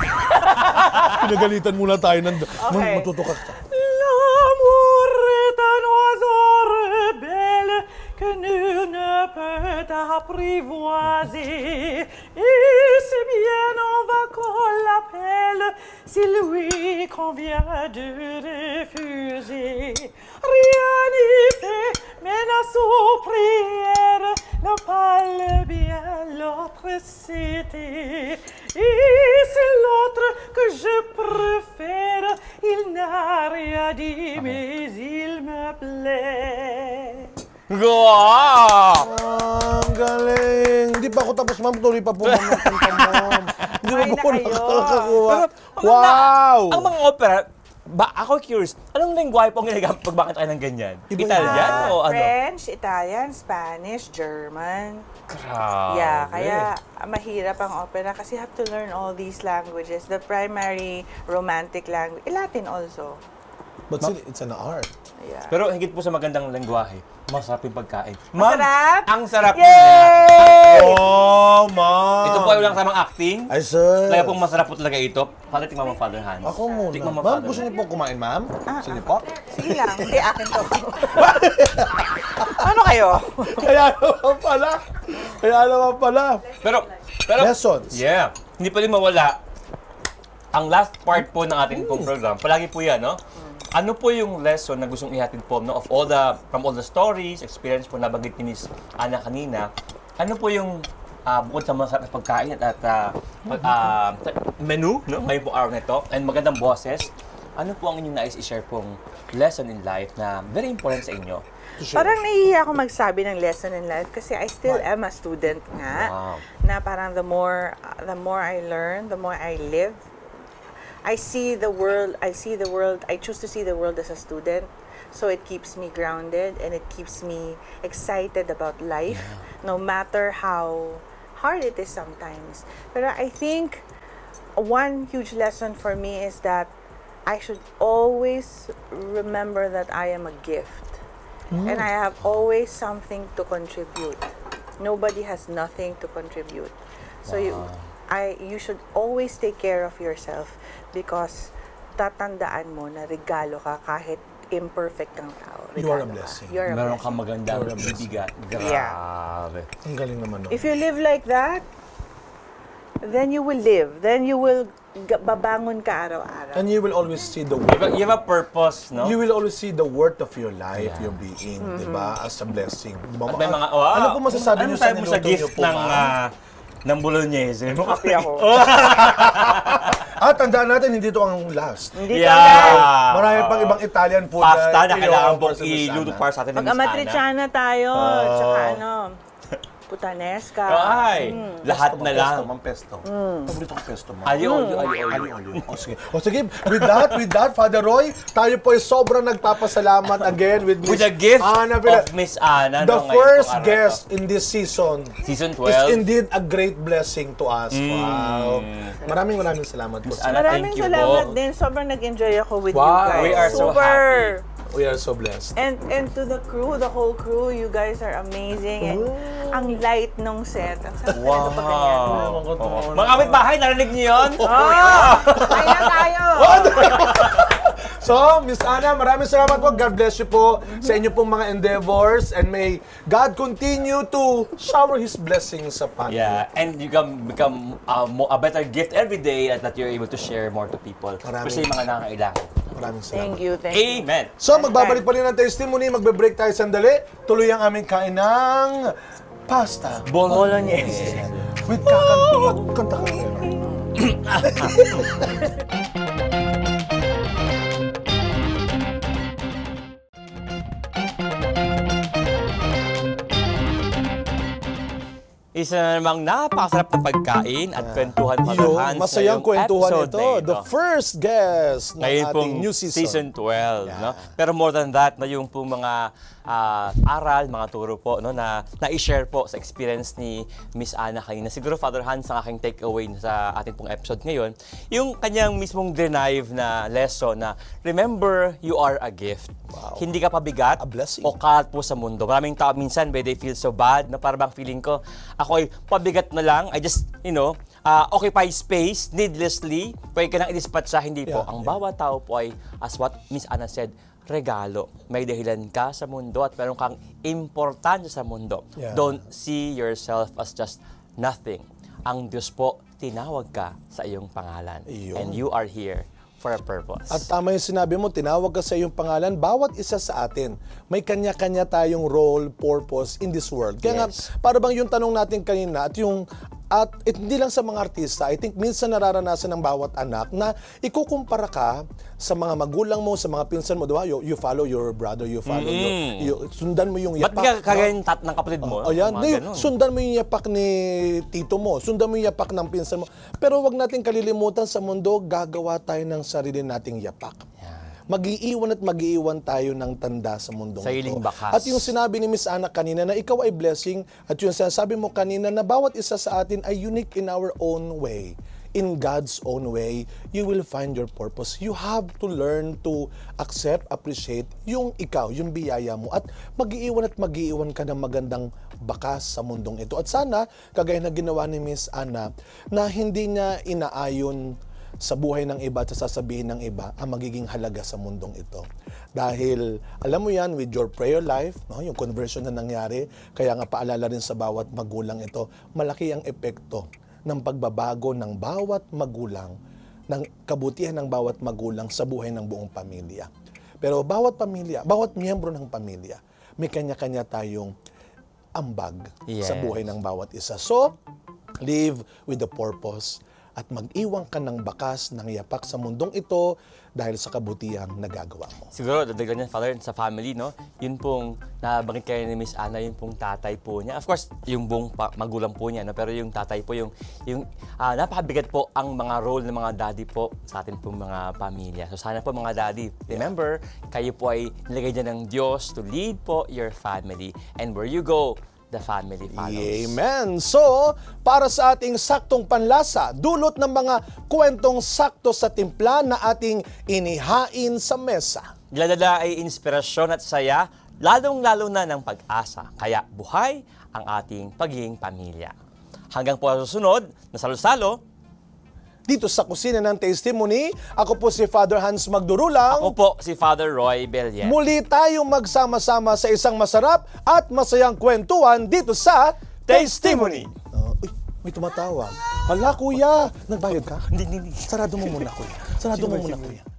Pinagalitan muna tayo ng
Okay.
matutukas ka.
L'amour est un oiseau rebelle que nul ne peut apprivoiser. Et c'est bien en vain qu'on l'appelle si lui convient de refuser. Rien n'y fait, menace aux prières, le parle bien, l'autre c'était. Et c'est l'autre que je préfère. Il n'a rien dit, mais il me plaît.
Wow!
Ang galing! Hindi pa ako tapos, ma'am. Tuloy pa po, ma'am, ng kanta mo. Hindi
Kumain
pa
na
po
kayo.
nakakakuha.
Pero,
Wow!
Ang mga opera, ako curious, anong lengguwahe po ang ginagamit pag bakit tayo ng ganyan?
Iba-
Italian o ano?
French, Italian, Spanish, German.
Grabe.
Yeah, kaya mahirap ang opera kasi you have to learn all these languages. The primary romantic language, Latin also.
But still, it's an art.
Yeah.
Pero higit po sa magandang lengguwahe, masarap yung pagkain.
Masarap?
Ang sarap po
Yay!
Oh, ma'am!
Ito po ay walang tamang acting.
Ay, sir.
Kaya pong masarap po talaga ito. Father, tingnan mo Father Hans.
Ako muna.
Tingnan mo
Ma'am,
Father
gusto niyo po kumain, ma'am? Gusto niyo po?
Sige lang, hindi akin to. Ano kayo?
Kaya naman pala. Kaya naman pala.
Pero,
Lessons.
Yeah. Hindi pa rin mawala. Ang last part po ng ating pong program, palagi po yan, no? Ano po yung lesson na gustong ihatid po, no? From all the stories, experience po nabanggit ni Miss Ana kanina, ano po yung bukod sa masarap na pagkain at menu, no? Ngayon po araw na ito, and magandang boses, ano po ang inyong nais i-share pong lesson in life na very important sa inyo?
Parang nahihiya ako magsabi ng lesson in life kasi I still am a student nga.
Wow.
Na parang the more I learn, the more I live, I see the world, I choose to see the world as a student. So it keeps me grounded and it keeps me excited about life, no matter how hard it is sometimes. But I think one huge lesson for me is that I should always remember that I am a gift. And I have always something to contribute. Nobody has nothing to contribute. So you should always take care of yourself because tatandaan mo na regalo ka kahit imperfect kang tao.
You are a
Regalo ka.
blessing.
You are a
Meron
blessing.
kang magandang
You're a blessing.
bibigat.
Yeah.
Grabe.
Ang galing naman nun.
If you live like that, then you will live. Then you will babangon ka araw-araw.
And you will always see the
You have a purpose, no?
You will always see the worth of your life, your being, di ba? As a blessing. Di ba?
At may mga,
Ano po masasabi niyo sa
mo
niluto
sa gift
niyo po,
ng,
ma'am?
ng bolognese?
Kape ako.
Tandaan natin, hindi ito ang last.
Hindi
Yeah.
Marami pang ibang Italian food
Pasta na
i-offer
kailangan pong
sa Miss
iluto
Ana.
para sa atin ni Miss Ana.
Mag-amatriciana tayo. Tsaka putanesca.
Ay, lahat na lang.
Pesto. Paborito kong pesto, ma'am.
Aliolio.
O sige, with that, Father Roy, tayo po ay sobrang nagpapasalamat again with
With
Miss
the gift
Ana
of Miss Ana.
The
no, ngayong
first
araw.
guest in this season
Season
is
12.
indeed a great blessing to us. Wow. Maraming salamat po.
Ana,
Maraming
thank you
salamat
po.
din. Sobrang nag-enjoy ako with
Wow.
you guys.
We are so happy.
We are so blessed.
And to the crew, the whole crew, you guys are amazing. And ang light nung set. Ang sarap talaga pag ganyan.
Mga kapitbahay, narinig niyo yun?
Kaya tayo!
So, Miss Ana, maraming salamat po. God bless you po sa inyo pong mga endeavors and may God continue to shower His blessings upon you.
Yeah, and you can become a better gift every day that you're able to share more to people.
Maraming-
Kasi yung mga nangangailangan.
Maraming salamat.
Thank you, thank you.
Amen.
So, magbabalik pa rin ang testimony. Magbe-break tayo sandali. Tuloy ang aming kain ng pasta.
Bolognese.
With kanta ka.
Isa na namang napakasarap na pagkain at kwentuhan pa
Yung
naman sa
masayang
iyong
kwentuhan
episode
ito.
na
The first guest ng
Ngayon
ating
pong
new season.
12.
Yeah.
No? Pero more than that, na yung pong mga aral, mga turo po no, na i-share po sa experience ni Miss Ana kanina. Siguro, Father Hans, ang aking takeaway sa ating pong episode ngayon, yung kanyang mismong derive na lesson na remember, you are a gift.
Wow.
Hindi ka pabigat
A blessing.
o kalat po sa mundo. Maraming tao minsan, they feel so bad na parang feeling ko, ako ay pabigat na lang, I just, occupy space needlessly, pwede ka nang i-dispatch sa hindi po.
Yeah,
Ang bawat tao po ay, as what Miss Ana said, regalo. May dahilan ka sa mundo at meron kang importansya sa mundo.
Yeah.
Don't see yourself as just nothing. Ang Diyos po, tinawag ka sa iyong pangalan.
Iyon.
And you are here for a purpose.
At tama yung sinabi mo, tinawag ka sa iyong pangalan, bawat isa sa atin, may kanya-kanya tayong role, purpose in this world. Kaya
Yes.
nga, para bang yung tanong natin kanina at hindi lang sa mga artista, I think minsan nararanasan ng bawat anak na ikukumpara ka sa mga magulang mo, sa mga pinsan mo, diba? You follow your brother, you follow sundan mo yung
Ba't
yapak.
ka kagaya ng kapatid mo?
Ayan,
Mga ganun.
sundan mo yung yapak ni tito mo, sundan mo yung yapak ng pinsan mo. Pero wag natin kalilimutan sa mundo, gagawa tayo ng sarili nating yapak. Mag-iiwan at mag-iiwan tayo ng tanda sa mundong
Sariling
ito.
bakas.
At yung sinabi ni Miss Ana kanina na ikaw ay blessing at yung sinasabi mo kanina na bawat isa sa atin ay unique in our own way. In God's own way, you will find your purpose. You have to learn to accept, appreciate yung ikaw, yung biyaya mo. At mag-iiwan ka ng magandang bakas sa mundong ito. At sana, kagaya na ginawa ni Miss Ana, na hindi niya inaayon sa buhay ng iba at sa sasabihin ng iba ang magiging halaga sa mundong ito. Dahil, alam mo yan, with your prayer life, no, yung conversion na nangyari, kaya nga paalala rin sa bawat magulang ito, malaki ang epekto ng pagbabago ng bawat magulang, ng kabutihan ng bawat magulang sa buhay ng buong pamilya. Pero bawat pamilya, bawat miyembro ng pamilya, may kanya-kanya tayong ambag sa
Yes.
buhay ng bawat isa. So, live with the purpose at mag-iwan ka ng bakas ng yapak sa mundong ito dahil sa kabutihang nagagawa mo.
Siguro, dadagdagan niya, Father, sa family, no? Yun pong, nabanggit kayo ni Miss Ana, yun pong tatay po niya. Of course, yung buong magulang po niya, no? Pero yung tatay po, yung napakabigat po ang mga role ng mga daddy po sa atin pong mga pamilya. So sana po mga daddy, remember, kayo po ay nilagay dyan ng Diyos to lead po your family. And where you go, the family follows.
Amen. So, para sa ating saktong panlasa, dulot ng mga kwentong sakto sa timpla na ating inihain sa mesa.
Dinadala ay inspirasyon at saya, lalong-lalo na ng pag-asa. Kaya buhay ang ating pagiging pamilya. Hanggang po sa susunod na salo-salo,
Dito sa kusina ng Testimony, ako po si Father Hans Magdurulang.
ako po si Father Roy Bellier.
Muli tayong magsama-sama sa isang masarap at masayang kwentuhan dito sa
Testimony!
Uy, may tumatawag. Hala, kuya! Nagbayad ka?
Hindi.
Sarado mo muna, kuya. Sarado mo muna, kuya.